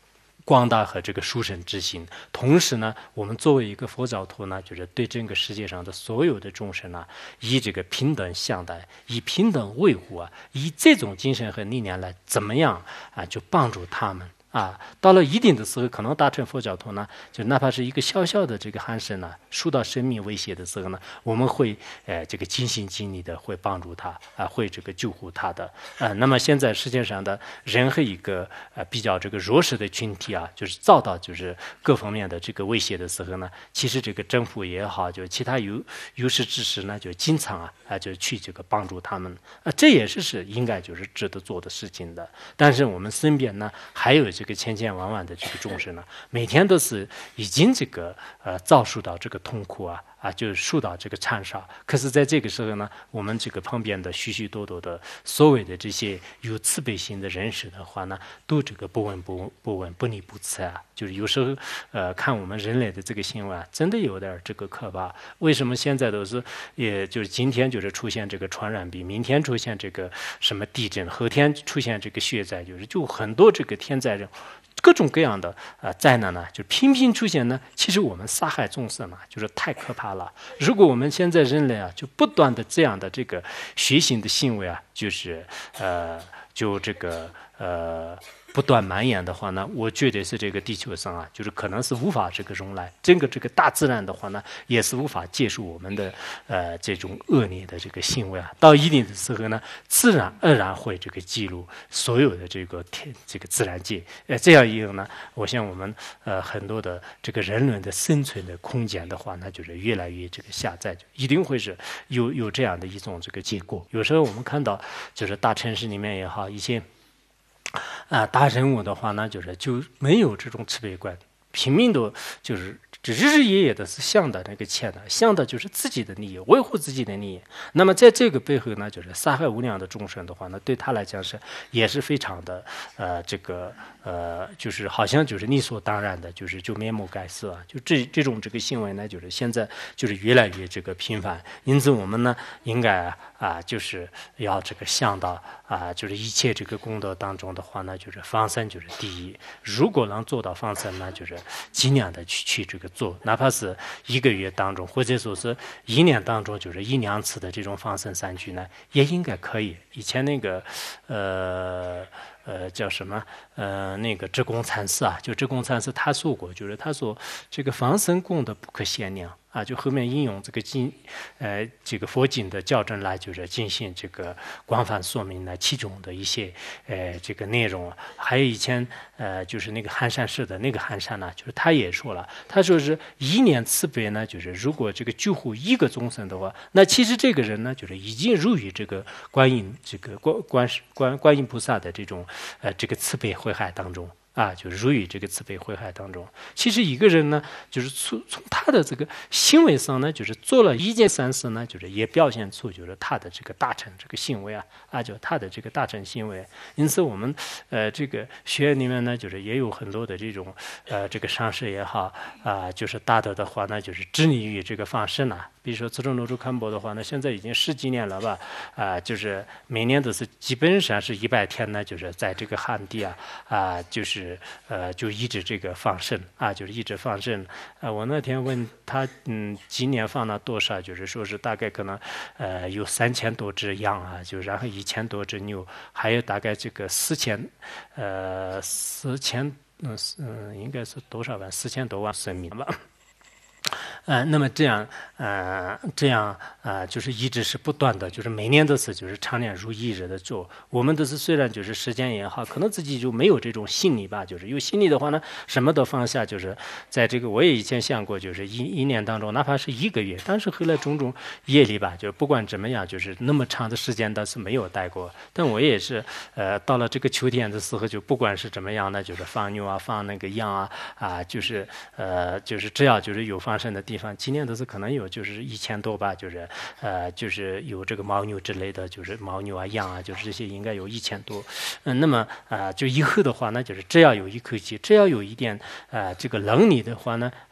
光大和这个殊胜之心。同时呢，我们作为一个佛教徒呢，就是对这个世界上的所有的众生呢，以这个平等相待，以平等维护啊，以这种精神和理念来怎么样啊，就帮助他们。啊，到了一定的时候，可能大乘佛教徒呢，就哪怕是一个小小的这个寒生呢，受到生命威胁的时候呢，我们会呃这个尽心尽力的会帮助他啊，会这个救护他的啊。那么现在世界上的任何一个呃比较这个弱势的群体啊，就是遭到就是各方面的这个威胁的时候呢，其实这个政府也好，就其他有有识之士呢，就经常啊啊就去这个帮助他们啊，这也是是应该就是值得做的事情的。但是我们身边呢，还有这个。这个千千万万的这个众生呢，每天都是已经这个呃遭受到这个痛苦啊啊，就是受到这个残杀。可是在这个时候呢，我们这个旁边的许许多多的所谓的这些有慈悲心的人士的话呢，都这个不闻不不闻不理不睬啊。就是有时候呃看我们人类的这个行为啊，真的有点这个可怕。为什么现在都是也就是今天就是出现这个传染病，明天出现这个什么地震，后天出现这个血灾，就是就很多这个天灾人。各种各样的呃灾难呢，就频频出现呢。其实我们杀害众生呢，就是太可怕了。如果我们现在人类啊，就不断的这样的这个血腥的行为啊，就是呃，就这个呃。不断蔓延的话呢，我觉得是这个地球上啊，就是可能是无法这个容纳整个这个大自然的话呢，也是无法接受我们的呃这种恶劣的这个行为啊。到一定的时候呢，自然而然会这个记录所有的这个天这个自然界。呃，这样以后呢，我想我们呃很多的这个人类的生存的空间的话，那就是越来越这个狭窄，就一定会是有有这样的一种这个结果。有时候我们看到就是大城市里面也好，一些。啊，大人物的话呢，就是就没有这种慈悲观，拼命的，就是日日夜夜的是想的那个钱呢，想的就是自己的利益，维护自己的利益。那么在这个背后呢，就是杀害无量的众生的话呢，对他来讲是也是非常的呃这个呃，就是好像就是理所当然的，就是就面目改色啊，就这这种这个行为呢，就是现在就是越来越这个频繁。因此我们呢，应该啊，就是要这个想到啊，就是一切这个功德当中的话呢，就是放生就是第一。如果能做到放生呢，就是尽量的去去这个做，哪怕是一个月当中，或者说是一年当中，就是一两次的这种放生三聚呢，也应该可以。以前那个呃。呃，叫什么？呃，那个智公禅师啊，就智公禅师他说过，就是他说这个放生功德不可限量啊，就后面引用这个经，呃，这个佛经的教证来，就是进行这个广泛说明呢其中的一些呃这个内容。还有以前呃，就是那个寒山寺的那个寒山呢，就是他也说了，他说是一念慈悲呢，就是如果这个救护一个众生的话，那其实这个人呢，就是已经入于这个观音这个观观观观音菩萨的这种。呃，这个慈悲慧海当中啊，就是入于这个慈悲慧海当中。其实一个人呢，就是从从他的这个行为上呢，就是做了一件善事呢，就是也表现出就是他的这个大乘这个行为啊啊，就他的这个大乘行为。因此，我们呃这个学院里面呢，就是也有很多的这种呃这个上师也好啊，就是大德的话呢，就是致力于这个放生啊。比如说慈中罗珠堪波的话呢，现在已经十几年了吧，啊，就是每年都是基本上是一百天呢，就是在这个旱地啊啊，就是呃就一直这个放生啊，就是一直放生。啊，我那天问他，嗯，今年放了多少？就是说是大概可能呃有三千多只羊啊，就然后一千多只牛，还有大概这个四千呃四千嗯嗯应该是多少万？四千多万生命吧。呃，那么这样，呃，这样，呃，就是一直是不断的，就是每年都是就是常年如一日的做。我们都是虽然就是时间也好，可能自己就没有这种心理吧，就是有心理的话呢，什么都放下。就是在这个我也以前想过，就是一一年当中，哪怕是一个月，但是后来种种业力吧，就不管怎么样，就是那么长的时间倒是没有待过。但我也是，呃，到了这个秋天的时候，就不管是怎么样呢，就是放牛啊，放那个羊啊，啊，就是呃，就是只要就是有放生的地方。地方今年都是可能有就是一千多吧，就是呃就是有这个牦牛之类的，就是牦牛啊羊啊，就是这些应该有一千多。嗯，那么啊、呃、就以后的话呢，就是只要有一口气，只要有一点呃这个能力的话呢，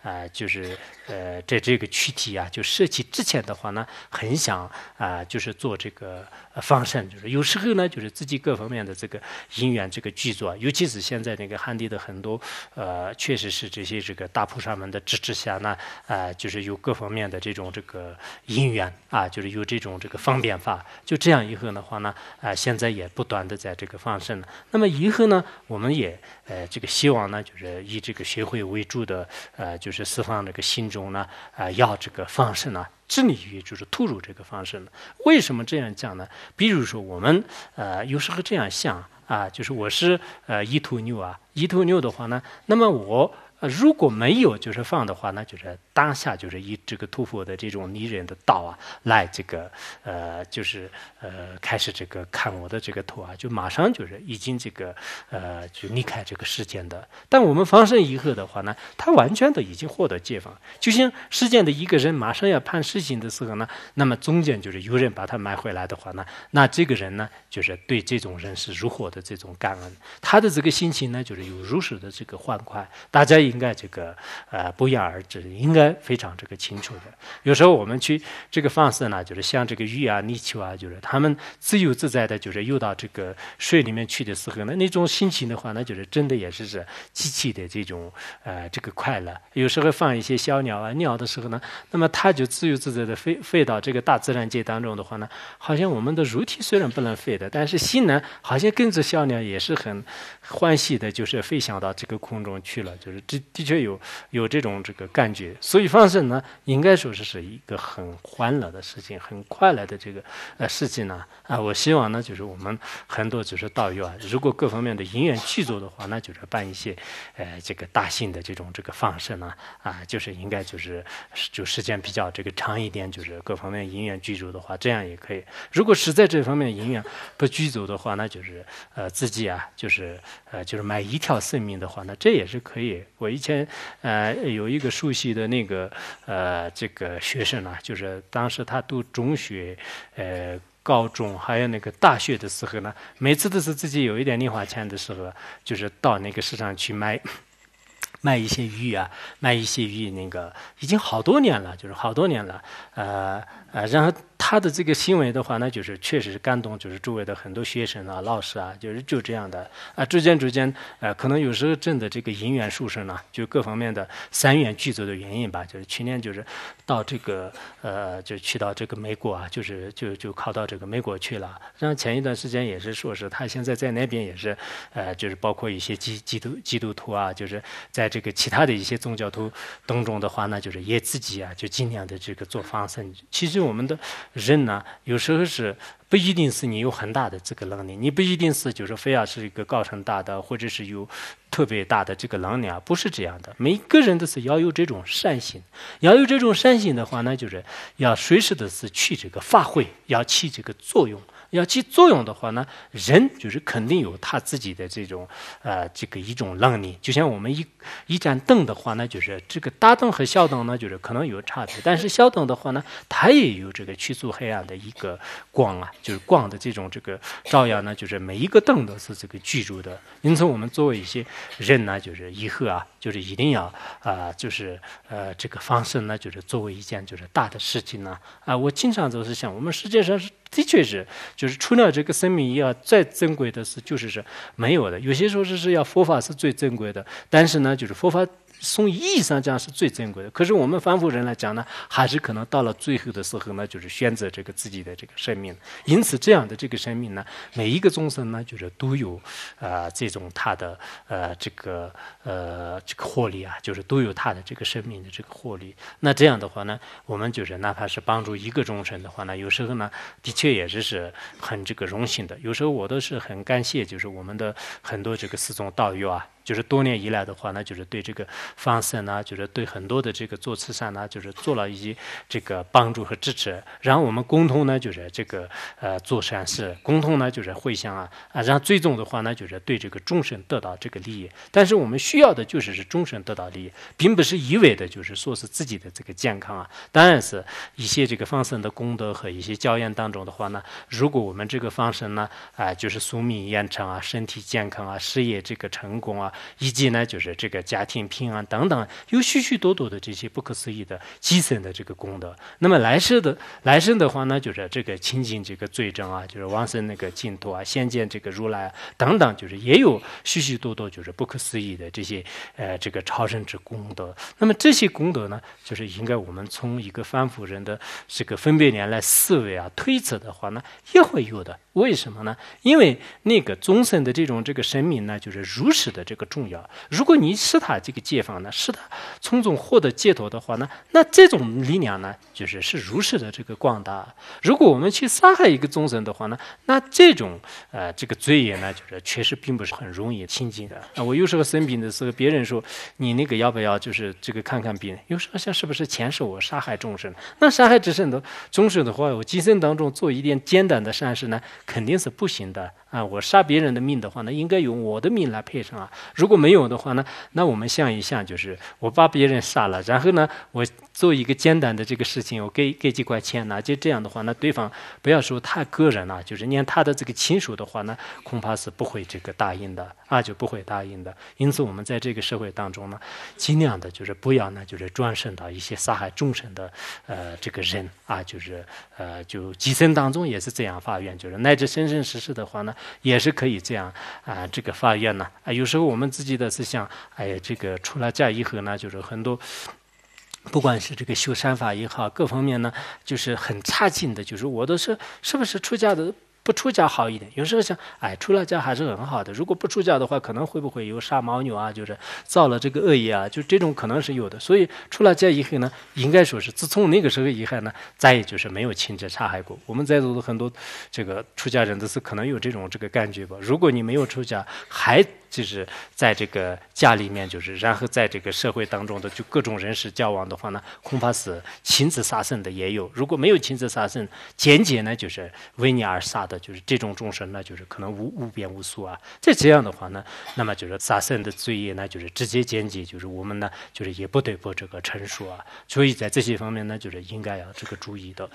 呃，就是呃，在这个躯体啊，就设计之前的话呢，很想啊、呃，就是做这个放生，就是有时候呢，就是自己各方面的这个因缘这个具足啊，尤其是现在那个汉地的很多呃，确实是这些这个大菩萨们的支持下呢，啊、呃，就是有各方面的这种这个因缘啊，就是有这种这个方便法，就这样以后的话呢，啊、呃，现在也不断的在这个放生了。那么以后呢，我们也呃，这个希望呢，就是以这个学会为主的呃，就是。就是释放这个心中呢，啊、呃，要这个放生呢，致力于就是投入这个放生呢。为什么这样讲呢？比如说我们呃有时候这样想啊，就是我是呃一头牛啊，一头牛的话呢，那么我。呃，如果没有就是放的话呢，就是当下就是以这个屠夫的这种拟人的刀啊，来这个呃，就是呃开始这个看我的这个头啊，就马上就是已经这个呃就离开这个世间的。但我们放生以后的话呢，他完全的已经获得解放。就像世间的一个人马上要判死刑的时候呢，那么中间就是有人把他买回来的话呢，那这个人呢，就是对这种人是如何的这种感恩，他的这个心情呢，就是有如实的这个欢快。大家应该这个呃不言而知，应该非常这个清楚的。有时候我们去这个放生呢，就是像这个鱼啊、泥鳅啊，就是他们自由自在的，就是游到这个水里面去的时候呢，那种心情的话呢，就是真的也是是极其的这种呃这个快乐。有时候放一些小鸟啊、鸟的时候呢，那么它就自由自在的飞飞到这个大自然界当中的话呢，好像我们的肉体虽然不能飞的，但是心呢，好像跟着小鸟也是很欢喜的，就是飞翔到这个空中去了，就是这。的确有有这种这个感觉，所以放生呢，应该说是是一个很欢乐的事情，很快乐的这个呃事情呢啊，我希望呢，就是我们很多就是道友啊，如果各方面的因缘具足的话，那就是办一些呃这个大型的这种这个放生呢啊，就是应该就是就时间比较这个长一点，就是各方面因缘具足的话，这样也可以。如果实在这方面因缘不具足的话，那就是呃自己啊，就是呃就是买一条生命的话，那这也是可以。我以前呃有一个熟悉的那个呃这个学生啊，就是当时他读中学呃高中还有那个大学的时候呢，每次都是自己有一点零花钱的时候，就是到那个市场去买卖一些鱼啊，卖一些鱼，那个已经好多年了，就是好多年了，呃呃，然后他的这个行为的话呢，就是确实感动，就是周围的很多学生啊、老师啊，就是就这样的啊，逐渐逐渐，呃，可能有时候真的这个因缘殊胜呢，就各方面的三缘具足的原因吧，就是去年就是到这个呃，就去到这个美国啊，就是就就考到这个美国去了。然后前一段时间也是说是他现在在那边也是，呃，就是包括一些基基督基督徒啊，就是在这个其他的一些宗教徒当中的话呢，就是也自己啊，就尽量的这个做放生。其实我们的人呢，有时候是不一定是你有很大的这个能力，你不一定是就是非要是一个高深大的，或者是有特别大的这个能量，不是这样的。每个人都是要有这种善心，要有这种善心的话呢，就是要随时的是去这个发挥，要起这个作用。要起作用的话呢，人就是肯定有他自己的这种呃这个一种能力。就像我们一一盏灯的话呢，就是这个大灯和小灯呢，就是可能有差别，但是小灯的话呢，它也有这个驱逐黑暗的一个光啊，就是光的这种这个照耀呢，就是每一个灯都是这个居住的。因此，我们作为一些人呢，就是以后啊，就是一定要啊、呃，就是呃这个放生呢，就是作为一件就是大的事情呢啊、呃，我经常都是想，我们世界上是。的确是，就是除了这个生命要再珍贵的是，就是是没有的。有些时候是是要佛法是最珍贵的，但是呢，就是佛法从意义上讲是最珍贵的。可是我们凡夫人来讲呢，还是可能到了最后的时候呢，就是选择这个自己的这个生命。因此，这样的这个生命呢，每一个众生呢，就是都有啊、呃、这种他的呃这个呃这个获利啊，就是都有他的这个生命的这个获利。那这样的话呢，我们就是哪怕是帮助一个众生的话呢，有时候呢，的确。确也是是很这个荣幸的，有时候我都是很感谢，就是我们的很多这个四众道友啊，就是多年以来的话呢，就是对这个放生啊，就是对很多的这个做慈善啊，就是做了一些这个帮助和支持，然后我们共同呢就是这个呃做善事，共同呢就是回向啊啊，然后最终的话呢就是对这个众生得到这个利益。但是我们需要的就是是众生得到利益，并不是一味的就是说是自己的这个健康啊，当然是一些这个放生的功德和一些教言当中的话呢，如果我们这个放生呢啊、呃、就是寿命延长啊，身体健康啊，事业这个成功啊。 以及呢就是这个家庭平安等等，有许许多多的这些不可思议的积生的这个功德。那么来世的来生的话呢，就是这个清净这个罪证啊，就是往生那个净土啊，先见这个如来啊等等，就是也有许许多多就是不可思议的这些呃这个超生之功德。那么这些功德呢，就是应该我们从一个凡夫人的这个分别念来思维啊推测的话呢，也会有的。为什么呢？因为那个众生的这种这个生命呢，就是如实的这个重要。如果你使他这个解放呢，使他从中获得解脱的话呢，那这种力量呢，就是是如实的这个广大。如果我们去杀害一个众生的话呢，那这种呃这个罪业呢，就是确实并不是很容易清净的。啊，我有时候生病的时候，别人说你那个要不要就是这个看看病？有时候想是不是前世我杀害众生？那杀害之生的众生的话，我今生当中做一点简单的善事呢，肯定是不行的啊！我杀别人的命的话呢，应该用我的命来赔偿啊。如果没有的话呢，那我们想一想，就是我把别人杀了，然后呢，我做一个简单的这个事情，我给给几块钱呢，就这样的话呢，对方不要说太个人了，就是连他的这个亲属的话呢，恐怕是不会这个答应的啊，就不会答应的。因此，我们在这个社会当中呢，尽量的就是不要呢，就是转生到一些杀害众生的呃这个人啊，就是呃就几生当中也是这样发愿，就是乃至生生世世的话呢，也是可以这样啊、呃、这个发愿呢啊。有时候我们自己的思想，哎呀，这个出了家以后呢，就是很多。不管是这个修善法也好，各方面呢，就是很差劲的。就是我都是是不是出家的不出家好一点？有时候想，哎，出了家还是很好的。如果不出家的话，可能会不会有杀牦牛啊？就是造了这个恶业啊？就这种可能是有的。所以出了家以后呢，应该说是自从那个时候以后呢，再也就是没有亲自杀害过。我们在座的很多这个出家人都是可能有这种这个感觉吧。如果你没有出家，还就是在这个家里面，就是然后在这个社会当中的就各种人事交往的话呢，恐怕是亲自杀生的也有。如果没有亲自杀生，间接呢就是为你而杀的，就是这种众生呢，就是可能无无边无数啊。再这样的话呢，那么就是杀生的罪业呢，就是直接间接，就是我们呢，就是也不得不这个陈述啊。所以在这些方面呢，就是应该要这个注意的。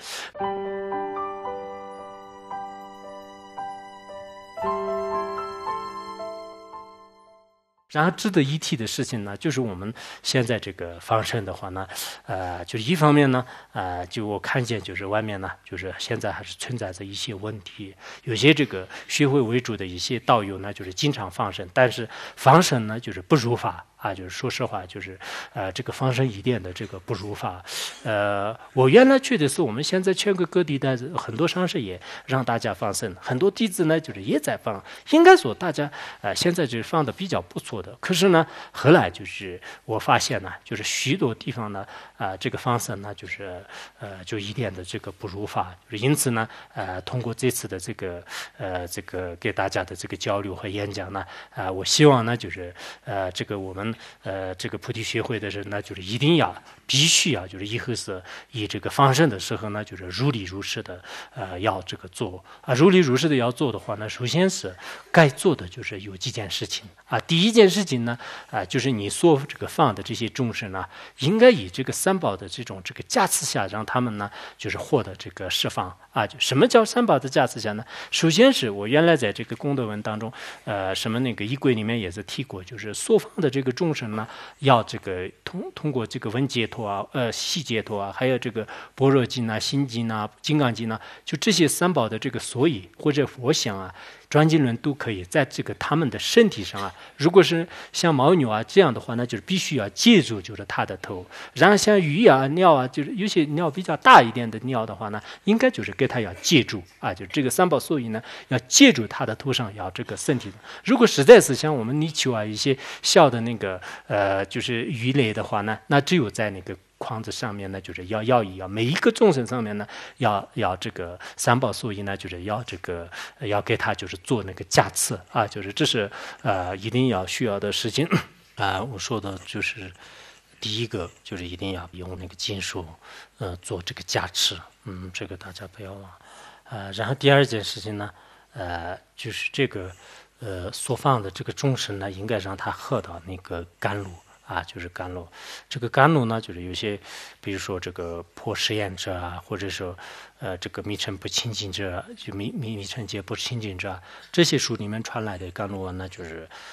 然后值得一提的事情呢，就是我们现在这个放生的话呢，呃，就是一方面呢，呃，就我看见就是外面呢，就是现在还是存在着一些问题，有些这个学会为主的一些道友呢，就是经常放生，但是放生呢，就是不如法。啊，就是说实话，就是呃，这个放生一点的这个不如法。呃，我原来去的是我们现在全国各地的很多商社也让大家放生，很多弟子呢就是也在放。应该说大家呃现在就是放的比较不错的。可是呢，后来就是我发现呢，就是许多地方呢啊、呃，这个放生呢就是呃就一点的这个不如法。因此呢，呃，通过这次的这个呃这个给大家的这个交流和演讲呢，啊、呃，我希望呢就是呃这个我们。呃，这个菩提学会的人呢，就是一定要必须要，就是以后是以这个放生的时候呢，就是如理如实的呃要这个做啊，如理如实的要做的话呢，首先是该做的就是有几件事情啊。第一件事情呢，啊，就是你所这个放的这些众生呢，应该以这个三宝的这种这个加持下，让他们呢就是获得这个释放啊。就什么叫三宝的加持下呢？首先是我原来在这个功德文当中，呃，什么那个仪轨里面也是提过，就是所放的这个众生呢，要这个通通过这个文解脱啊，呃细解脱啊，还有这个般若经啊、心经啊、金刚经啊，就这些三宝的这个所以或者佛想啊。转经轮都可以在这个他们的身体上啊，如果是像牦牛啊这样的话呢，就是必须要借助就是它的头。然后像鱼啊、鸟啊，就是有些鸟比较大一点的鸟的话呢，应该就是给它要借助啊，就这个三宝所以呢，要借助它的头上要这个身体。如果实在是像我们泥鳅啊一些小的那个呃就是鱼类的话呢，那只有在那个。框子上面呢，就是要要一要每一个众生上面呢，要要这个三宝所依呢，就是要这个要给他就是做那个加持啊，就是这是呃一定要需要的事情啊。我说的就是第一个就是一定要用那个金属呃做这个加持，嗯，这个大家不要忘啊。然后第二件事情呢，呃，就是这个呃所放的这个众生呢，应该让他喝到那个甘露。啊，就是甘露。这个甘露呢，就是有些，比如说这个破实验者啊，或者说呃这个密尘不清净者，就密密密尘界不清净者，这些书里面传来的甘露呢，就是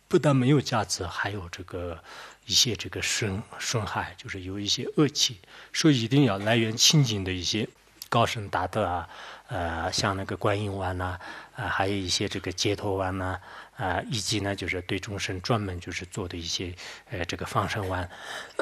不但没有价值，还有这个一些这个损损害，就是有一些恶气，所以一定要来源清净的一些高僧大德啊，呃，像那个观音丸呐、啊，啊，还有一些这个解脱丸呐、啊，啊，以及呢，就是对众生专门就是做的一些呃这个放生丸。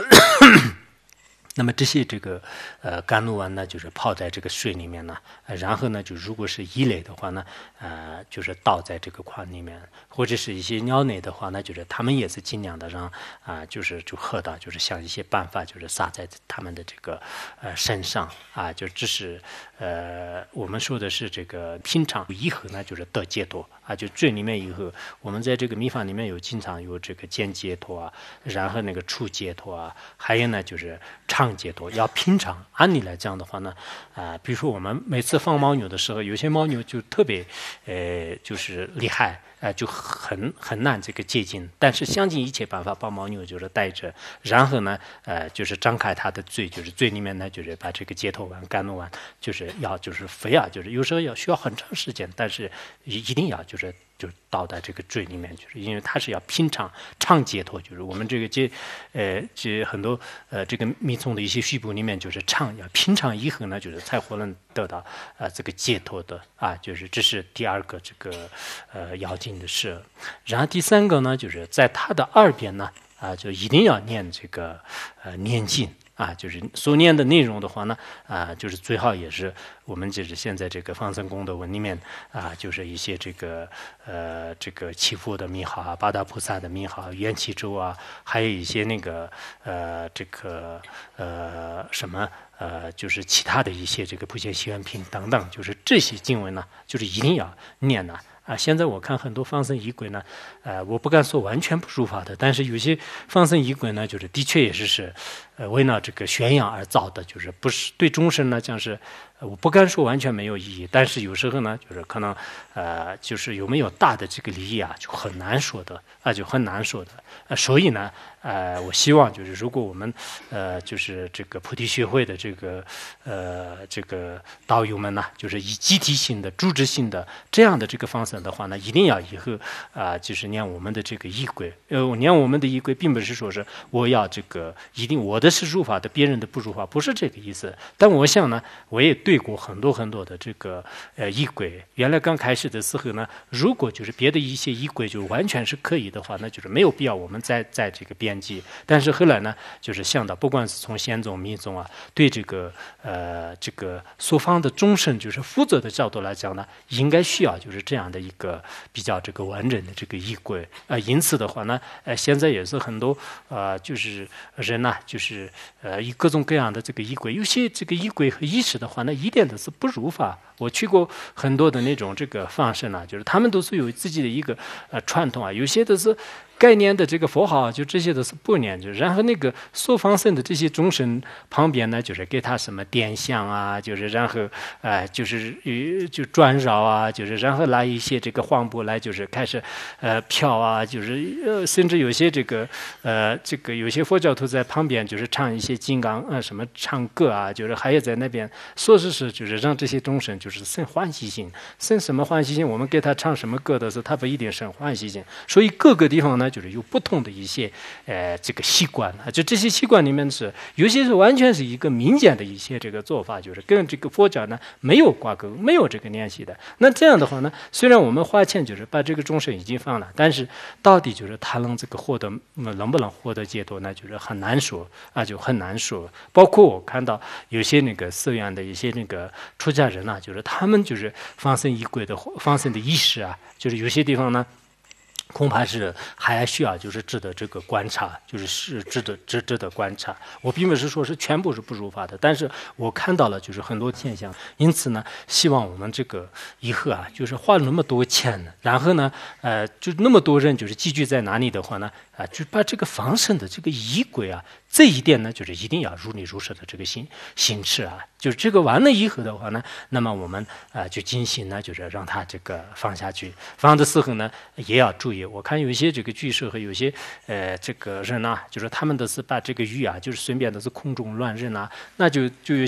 那么这些这个呃甘露丸呢，就是泡在这个水里面呢，呃、然后呢，就如果是鱼类的话呢，呃，就是倒在这个筐里面，或者是一些鸟类的话呢，就是他们也是尽量的让啊、呃，就是就喝到，就是想一些办法，就是撒在他们的这个呃身上啊，就只是呃我们说的是这个平常以后呢，就是得解脱啊，就罪里面以后，我们在这个密法里面有经常有这个见解脱啊，然后那个处解脱啊，还有呢就是常解脱。要平常，按理来讲的话呢，啊、呃，比如说我们每次放牦牛的时候，有些牦牛就特别呃就是厉害。呃，就很很难这个接近，但是想尽一切办法把牦牛就是带着，然后呢，呃，就是张开它的嘴，就是嘴里面呢，就是把这个解脱丸、甘露丸，就是要就是非要就是有时候要需要很长时间，但是一一定要就是就倒在这个嘴里面，就是因为它是要品尝常解脱，就是我们这个解呃这很多呃这个密宗的一些序部里面就是常要品尝以后呢，就是才可能得到啊、呃、这个解脱的啊，就是这是第二个这个呃要紧的事。然后第三个呢，就是在他的耳边呢啊，就一定要念这个呃念经啊，就是所念的内容的话呢啊，就是最好也是我们就是现在这个放生功德文里面啊，就是一些这个呃这个祈福的名号啊，八大菩萨的名号、缘起咒啊，还有一些那个呃这个呃什么。呃，就是其他的一些这个普贤行愿品等等，就是这些经文呢，就是一定要念的啊。现在我看很多放生仪轨呢，呃，我不敢说完全不如法的，但是有些放生仪轨呢，就是的确也是是，呃，为了这个宣扬而造的，就是不是对众生呢，讲是，呃，我不敢说完全没有意义，但是有时候呢，就是可能，呃，就是有没有大的这个利益啊，就很难说的啊，就很难说的。呃，所以呢，呃，我希望就是如果我们，呃，就是这个菩提学会的这个，呃，这个道友们呢，就是以集体性的、组织性的这样的这个方式的话呢，一定要以后啊、呃，就是念我们的这个仪轨。呃，念我们的仪轨，并不是说是我要这个一定我的是入法的，别人的不入法，不是这个意思。但我想呢，我也对过很多很多的这个呃仪轨。原来刚开始的时候呢，如果就是别的一些仪轨就完全是可以的话，那就是没有必要我们再在这个编辑。但是后来呢，就是想到不管是从显宗、密宗啊，对这个呃这个所方的众生就是负责的角度来讲呢，应该需要就是这样的一个比较这个完整的这个仪轨。呃，因此的话呢，呃，现在也是很多呃就是人呐、啊，就是呃以各种各样的这个仪轨，有些这个仪轨和仪式的话呢，一点都是不如法。我去过很多的那种这个放生啊，就是他们都是有自己的一个呃传统啊，有些都是概念的这个佛号，就这些都是不念，就然后那个所放生的这些众生旁边呢，就是给他什么点香啊，就是然后呃就是呃就转绕啊，就是然后来一些这个黄布来，就是开始呃飘啊，就是呃甚至有些这个呃这个有些佛教徒在旁边就是唱一些金刚呃什么唱歌啊，就是还有在那边说是是就是让这些众生就是生欢喜心，生什么欢喜心？我们给他唱什么歌的时候，他不一定生欢喜心，所以各个地方呢。就是有不同的一些呃这个习惯啊，就这些习惯里面是有些是完全是一个民间的一些这个做法，就是跟这个佛教呢没有挂钩，没有这个联系的。那这样的话呢，虽然我们花钱就是把这个众生已经放了，但是到底就是他能这个获得能不能获得解脱呢？就是很难说啊，就很难说。包括我看到有些那个寺院的一些那个出家人啊，就是他们就是放生仪轨的放生的仪式啊，就是有些地方呢。恐怕是还需要就是值得这个观察，就是是值得值值得观察。我并不是说是全部是不如法的，但是我看到了就是很多现象，因此呢，希望我们这个以后啊，就是花了那么多钱呢，然后呢，呃，就那么多人就是集聚在哪里的话呢，啊，就把这个放生的这个仪轨啊，这一点呢，就是一定要如理如实的这个行行持啊，就是这个完了以后的话呢，那么我们啊就进行呢，就是让它这个放下去，放的时候呢也要注意。我看有一些这个居士和有些呃这个人呐、啊，就是他们都是把这个鱼啊，就是顺便都是空中乱扔啊，那就就有些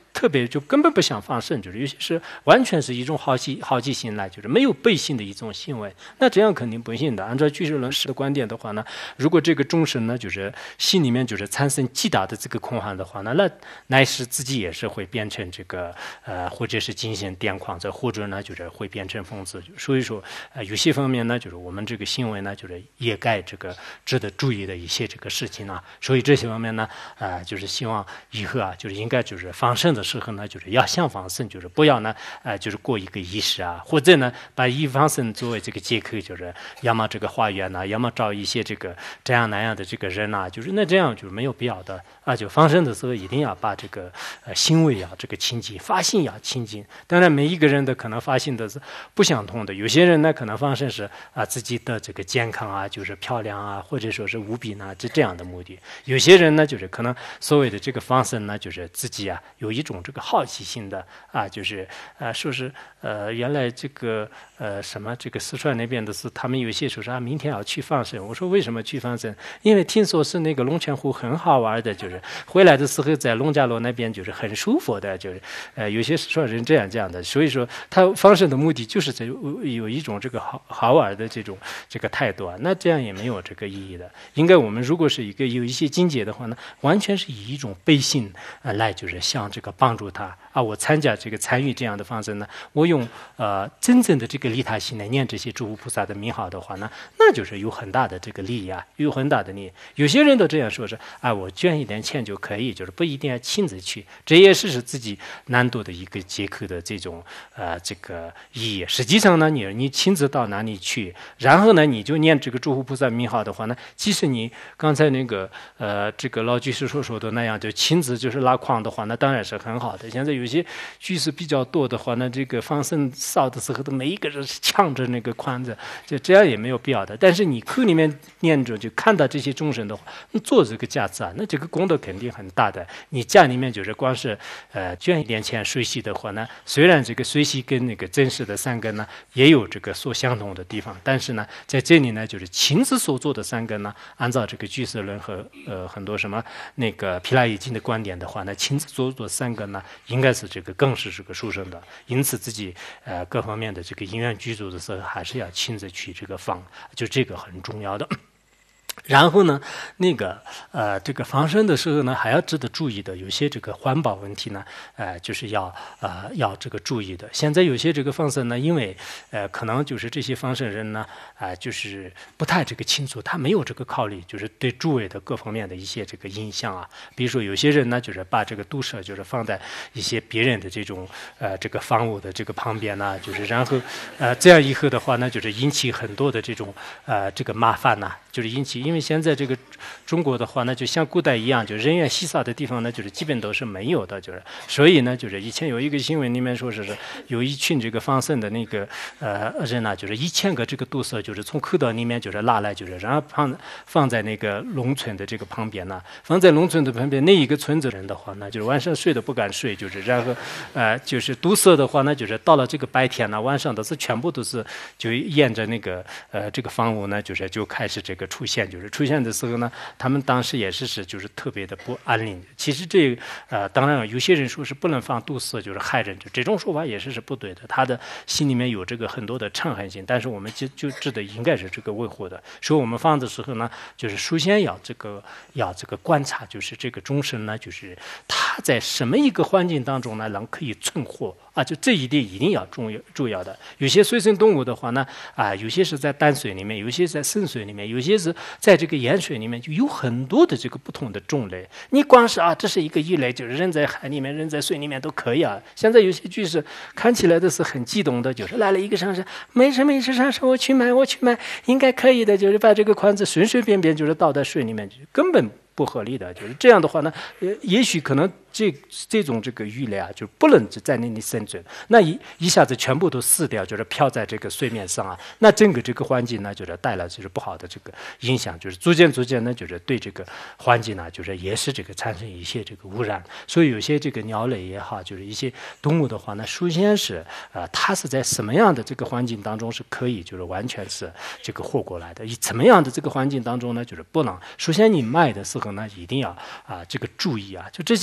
特别就根本不想放生，就是有些是完全是一种好奇好奇心来，就是没有背信的一种行为，那这样肯定不行的。按照居士论师的观点的话呢，如果这个众生呢，就是心里面就是产生极大的这个恐慌的话呢，那乃是自己也是会变成这个呃，或者是精神癫狂者，或者呢就是会变成疯子。所以说，呃，有些方面呢，就是我们这个行为呢，就是掩盖这个值得注意的一些这个事情啊。所以这些方面呢，呃，就是希望以后啊，就是应该就是放生的时候呢，就是要想放生，就是不要呢，呃，就是过一个仪式啊，或者呢，把以放生作为这个借口，就是要么这个化缘呐，要么找一些这个这样那样的这个人呐、啊，就是那这样就是没有必要的啊。就放生的时候一定要把这个呃行为啊，这个清净，发心要清净。当然，每一个人的可能发心的是不相同的，有些人呢可能放生是啊自己的这个健康啊，就是漂亮啊，或者说是无比呢，这这样的目的。有些人呢就是可能所谓的这个放生呢，就是自己啊有一种这个好奇心的啊，就是啊说是呃原来这个呃什么这个四川那边的是他们有些说是啊明天要去放生，我说为什么去放生？因为听说是那个龙泉湖很好玩的，就是回来的时候在龙家罗那边就是很舒服的，就是呃有些四川人这样这样的，所以说他放生的目的就是在有一种这个好好玩的这种这个态度啊，那这样也没有这个意义的。应该我们如果是一个有一些境界的话呢，完全是以一种悲心啊来就是向这个帮助他啊，我参加这个参与这样的放生呢，我用呃真正的这个利他心来念这些诸佛菩萨的名号的话呢，那就是有很大的这个利益啊，有很大的利益。有些人都这样说是啊，我捐一点钱就可以，就是不一定要亲自去，这也是是自己难度的一个借口的这种呃这个意义。实际上呢，你你亲自到哪里去，然后呢你就念这个诸佛菩萨名号的话呢，即使你刚才那个呃这个老居士所说的那样，就亲自就是拉筐的话，那当然是很好的。现在有些居士比较多的话呢，这个放生烧的时候，都每一个人抢着那个筐子，就这样也没有必要的。但是你口里面念着，就看到这些众生的话，你做这个架子啊，那这个功德肯定很大的。你家里面就是光是呃捐一点钱水洗的话呢，虽然这个水洗跟那个真实的三根呢也有这个所相同的地方，但是呢，在这里呢，就是亲自所做的三根呢，按照这个居士论和呃很多什么那个毗拉耶经的观点的话呢，亲自所做三根呢，应该是这个更是这个殊胜的。因此自己呃各方面的这个因缘具足的时候，还是要亲自去这个放，就这个很重要的。然后呢，那个呃，这个放生的时候呢，还要值得注意的，有些这个环保问题呢，呃，就是要呃要这个注意的。现在有些这个放生呢，因为呃，可能就是这些放生人呢，啊、呃，就是不太这个清楚，他没有这个考虑，就是对诸位的各方面的一些这个影响啊。比如说有些人呢，就是把这个毒蛇就是放在一些别人的这种呃这个房屋的这个旁边呢，就是然后呃这样以后的话呢，就是引起很多的这种呃这个麻烦呐、啊，就是引起。因为现在这个中国的话呢，就像古代一样，就人员稀少的地方呢，就是基本都是没有的，就是所以呢，就是以前有一个新闻里面说是是有一群这个放生的那个呃人呢，就是一千个这个毒蛇，就是从口袋里面就是拉来，就是然后放放在那个农村的这个旁边呢，放在农村的旁边那一个村子人的话呢，就是晚上睡都不敢睡，就是然后呃就是毒蛇的话呢，就是到了这个白天呢，晚上都是全部都是就沿着那个呃这个房屋呢，就是就开始这个出现。就是出现的时候呢，他们当时也是是就是特别的不安宁。其实这个呃，当然有些人说是不能放毒蛇，就是害人，就这种说法也是是不对的。他的心里面有这个很多的嗔恨心，但是我们就就知道应该是这个维护的。所以我们放的时候呢，就是首先要这个要这个观察，就是这个众生呢，就是他在什么一个环境当中呢，能可以存活。啊，就这一点一定要重要重要的。有些水生动物的话呢，啊，有些是在淡水里面，有些在深水里面，有些是在这个盐水里面，就有很多的这个不同的种类。你光是啊，这是一个鱼类，就是人在海里面，人在水里面都可以啊。现在有些居士看起来的是很激动的，就是来了一个上师，没事没事，上师我去买我去买，应该可以的，就是把这个筐子随随便便就是倒在水里面，就根本不合理的。就是这样的话呢，呃，也许可能这这种这个鱼类啊，就不能在那里生存，那一一下子全部都死掉，就是漂在这个水面上啊，那整个这个环境呢，就是带来就是不好的这个影响，就是逐渐逐渐呢，就是对这个环境呢，就是也是这个产生一些这个污染。所以有些这个鸟类也好，就是一些动物的话呢，首先是呃，它是在什么样的这个环境当中是可以就是完全是这个活过来的，以怎么样的这个环境当中呢，就是不能。首先你卖的时候呢，一定要啊、呃、这个注意啊，就这些方面的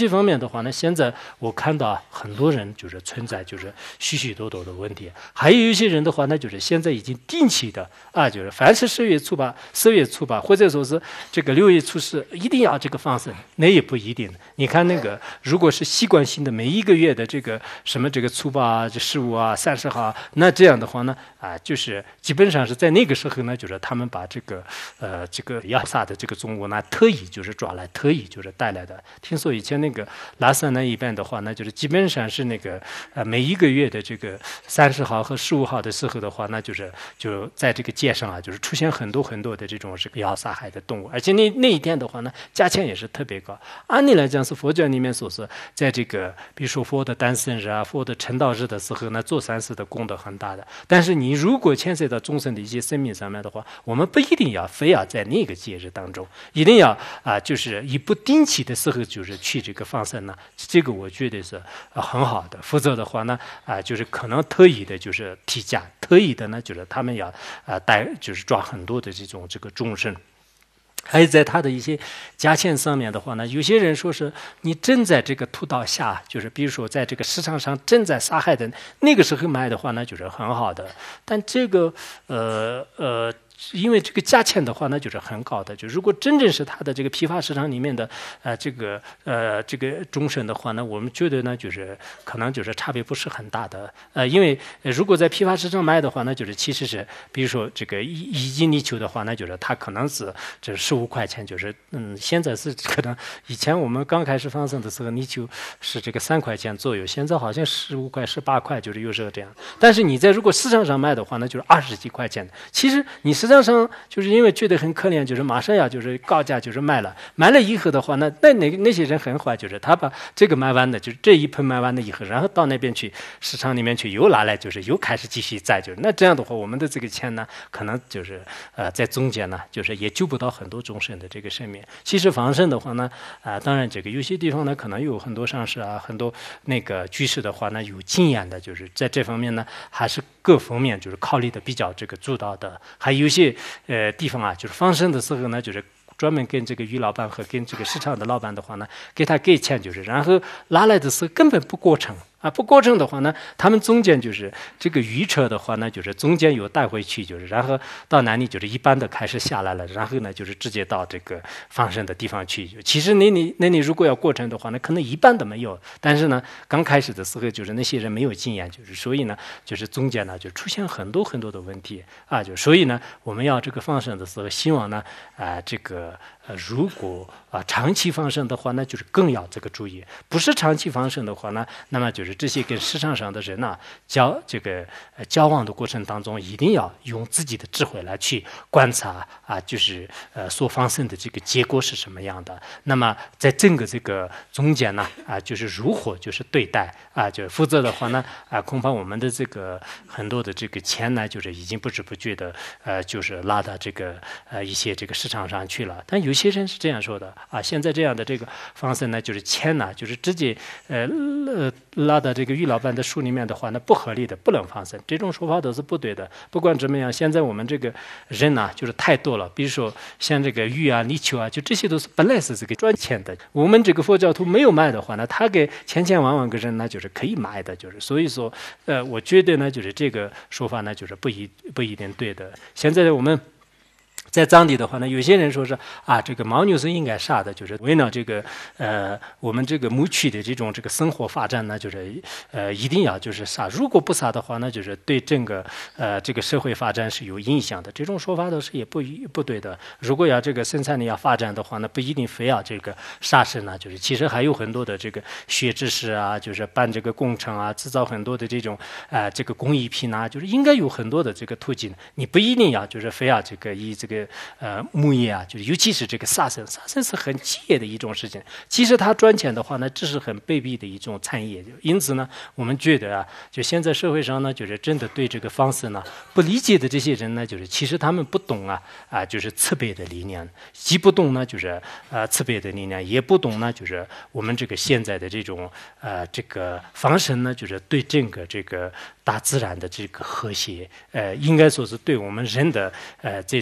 的话呢，现在我看到很多人就是存在就是许许多多的问题，还有一些人的话呢，就是现在已经定期的啊，就是凡是十月初吧、四月初吧，或者说是这个六月初十，一定要这个放生，那也不一定。你看那个，如果是习惯性的每一个月的这个什么这个初八啊、这十五啊、三十号，那这样的话呢，啊，就是基本上是在那个时候呢，就是他们把这个呃这个亚萨的这个动物呢，特意就是抓来，特意就是带来的。听说以前那个拉萨那一边的话呢，就是基本上是那个呃每一个月的这个三十号和十五号的时候的话，那就是就在这个街上啊，就是出现很多很多的这种这个要杀害的动物，而且那那一天的话呢，价钱也是特别高。按理来讲是佛教里面所说，在这个比如说佛的诞生日啊、佛的成道日的时候呢，做善事的功德很大的。但是你如果牵涉到众生的一些生命上面的话，我们不一定要非要在那个节日当中，一定要啊，就是以不定期的时候就是去这个放生呢，这个我觉得是啊很好的。否则的话呢，啊就是可能特意的就是提价，特意的呢就是他们要啊带就是抓很多的这种这个众生。还有在他的一些价钱上面的话呢，有些人说是你正在这个屠刀下，就是比如说在这个市场上正在杀害的那个时候买的话呢，就是很好的。但这个呃呃。因为这个价钱的话呢，就是很高的。就如果真正是它的这个批发市场里面的呃这个呃这个众生的话呢，我们觉得呢就是可能就是差别不是很大的。呃，因为如果在批发市场卖的话呢，就是其实是比如说这个一一斤泥鳅的话呢，就是它可能是这十五块钱，就是嗯现在是可能以前我们刚开始放生的时候，泥鳅是这个三块钱左右，现在好像十五块、十八块，就是有时候这样。但是你在如果市场上卖的话呢，就是二十几块钱。其实你是。实际上就是因为觉得很可怜，就是马上要就是高价就是卖了，卖了以后的话，那那那那些人很坏，就是他把这个卖完的，就是这一盆卖完了以后，然后到那边去市场里面去又拿来，就是又开始继续再就是那这样的话，我们的这个钱呢，可能就是呃在中间呢，就是也救不到很多众生的这个生命。其实放生的话呢，啊、呃，当然这个有些地方呢，可能有很多上市啊，很多那个居士的话呢，有经验的，就是在这方面呢，还是各方面就是考虑的比较这个主导的，还有一些。呃，地方啊，就是放生的时候呢，就是专门跟这个鱼老板和跟这个市场的老板的话呢，给他给钱，就是然后拿来的时候根本不过程。啊，不过程的话呢，他们中间就是这个鱼车的话呢，就是中间有带回去，就是然后到哪里就是一般的开始下来了，然后呢就是直接到这个放生的地方去。其实那你那你如果要过程的话呢，可能一半都没有。但是呢，刚开始的时候就是那些人没有经验，就是所以呢，就是中间呢就出现很多很多的问题啊，就所以呢，我们要这个放生的时候，希望呢啊这个呃如果啊长期放生的话呢，就是更要这个注意；不是长期放生的话呢，那么就是这些跟市场上的人呐、啊、交这个呃交往的过程当中，一定要用自己的智慧来去观察啊，就是呃所放生的这个结果是什么样的。那么在整个这个中间呢啊，就是如何就是对待啊，就否则的话呢啊，恐怕我们的这个很多的这个钱呢，就是已经不知不觉的呃，就是拉到这个呃一些这个市场上去了。但有些人是这样说的啊，现在这样的这个放生呢，就是钱呢，就是直接呃呃。拉到这个于老板的书里面的话，那不合理的，不能放生，这种说法都是不对的。不管怎么样，现在我们这个人呐、啊，就是太多了。比如说像这个鱼啊、泥鳅啊，就这些都是本来是这个赚钱的。我们这个佛教徒没有卖的话呢，他给千千万万个人呢，就是可以买的，就是所以说，呃，我觉得呢，就是这个说法呢，就是不一不一定对的。现在我们。在藏地的话呢，有些人说是啊，这个牦牛是应该杀的，就是为了这个呃我们这个牧区的这种这个生活发展呢，就是呃一定要就是杀，如果不杀的话呢，就是对整个呃这个社会发展是有影响的。这种说法都是也不不对的。如果要这个生产力要发展的话呢，不一定非要这个杀生呢，就是其实还有很多的这个学知识啊，就是办这个工程啊，制造很多的这种啊、呃、这个工艺品啊，就是应该有很多的这个途径。你不一定要就是非要这个以这个。呃，牧业啊，就是尤其是这个杀生，杀生是很企业的一种事情。其实他赚钱的话呢，这是很卑鄙的一种产业。因此呢，我们觉得啊，就现在社会上呢，就是真的对这个放生呢不理解的这些人呢，就是其实他们不懂啊啊，就是慈悲的理念，既不懂呢就是呃慈悲的理念，也不懂呢就是我们这个现在的这种呃这个放生呢，就是对整个这个大自然的这个和谐，呃，应该说是对我们人的呃这种。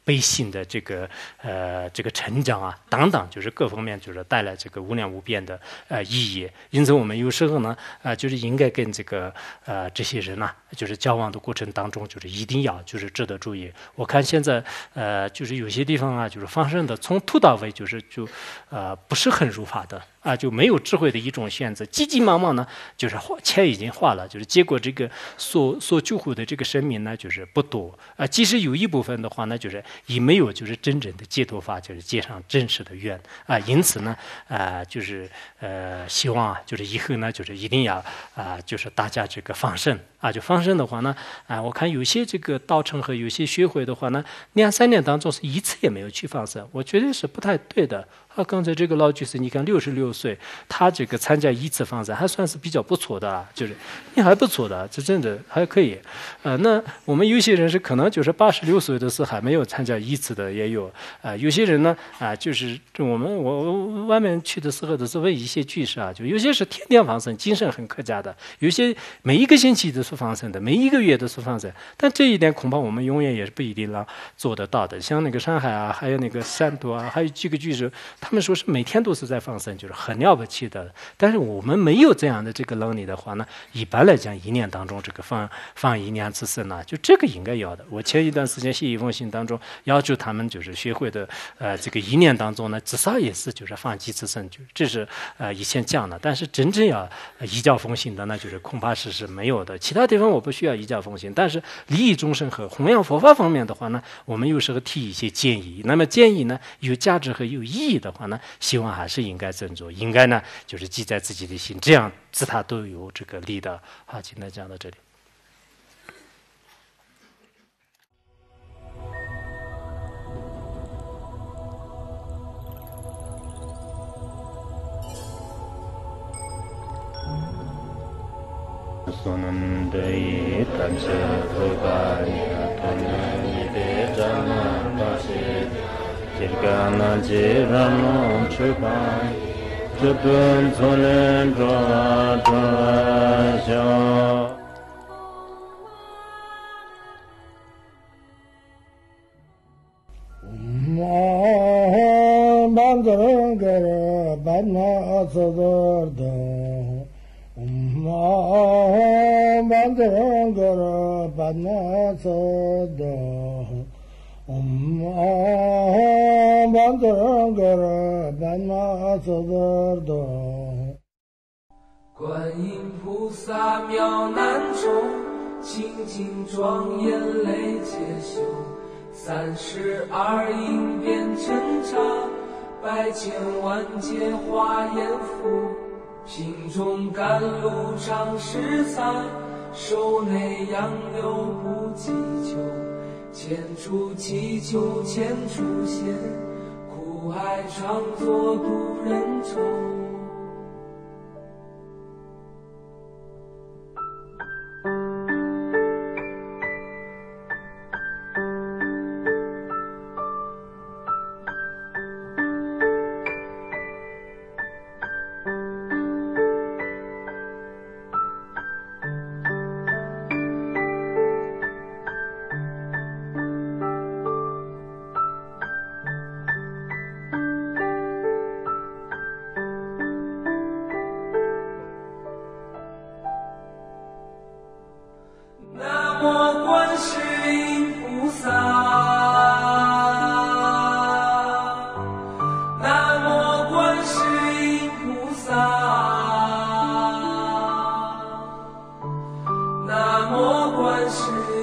悲心的这个呃这个成长啊等等，就是各方面就是带来这个无量无边的呃意义。因此我们有时候呢啊、呃、就是应该跟这个呃这些人呢、啊、就是交往的过程当中，就是一定要就是值得注意。我看现在呃就是有些地方啊就是放生的从头到尾就是就呃不是很如法的啊，就没有智慧的一种选择，急急忙忙呢就是花钱已经花了，就是结果这个所所救护的这个生命呢就是不多啊，即使有一部分的话呢就是也没有就是真正的解脱法，就是结上真实的缘啊。因此呢啊就是呃希望啊就是以后呢就是一定要啊就是大家这个放生啊，就放生的话呢啊，我看有些这个道场和有些学会的话呢，两三年当中是一次也没有去放生，我觉得是不太对的。啊，刚才这个老居士，你看六十六岁，他这个参加一次放生，还算是比较不错的啊，就是你还不错的，这真的还可以。呃，那我们有些人是可能就是八十六岁的时候还没有参加一次的也有，啊、呃，有些人呢啊、呃，就是我们我外面去的时候都是问一些居士啊，就有些是天天放生，精神很客家的，有些每一个星期都是放生的，每一个月都是放生，但这一点恐怕我们永远也是不一定能做得到的。像那个上海啊，还有那个山东啊，还有几个居士。他们说是每天都是在放生，就是很了不起的。但是我们没有这样的这个能力的话呢，一般来讲一年当中这个放放一两次生呢，就这个应该要的。我前一段时间写一封信当中要求他们就是学会的，呃，这个一年当中呢，至少也是就是放几次生，就这是呃以前讲的。但是真正要依教奉行的呢，就是恐怕是是没有的。其他地方我不需要依教奉行，但是利益众生和弘扬佛法方面的话呢，我们有时候提一些建议。那么建议呢有价值和有意义的话呢，希望还是应该斟酌，应该呢就是记在自己的心，这样自他都有这个利的。好，今天讲到这里。Sunandai Tancha Thukaya Tanayide Jana Pasi Jirgana Jirano Chupai Chutun Sunen Droa Droa Shao Umma Bangarangara Bana Asadardam Umma Bangarangara Bana Asadardam Umma Bangarangara Bana Asadardam 观音菩萨妙难中，清净庄严泪皆休。三十二应变真刹，百千万劫化阎浮。瓶中甘露常施采，手内杨柳不计求。千处祈求千处现，苦海常作渡人舟。南无观世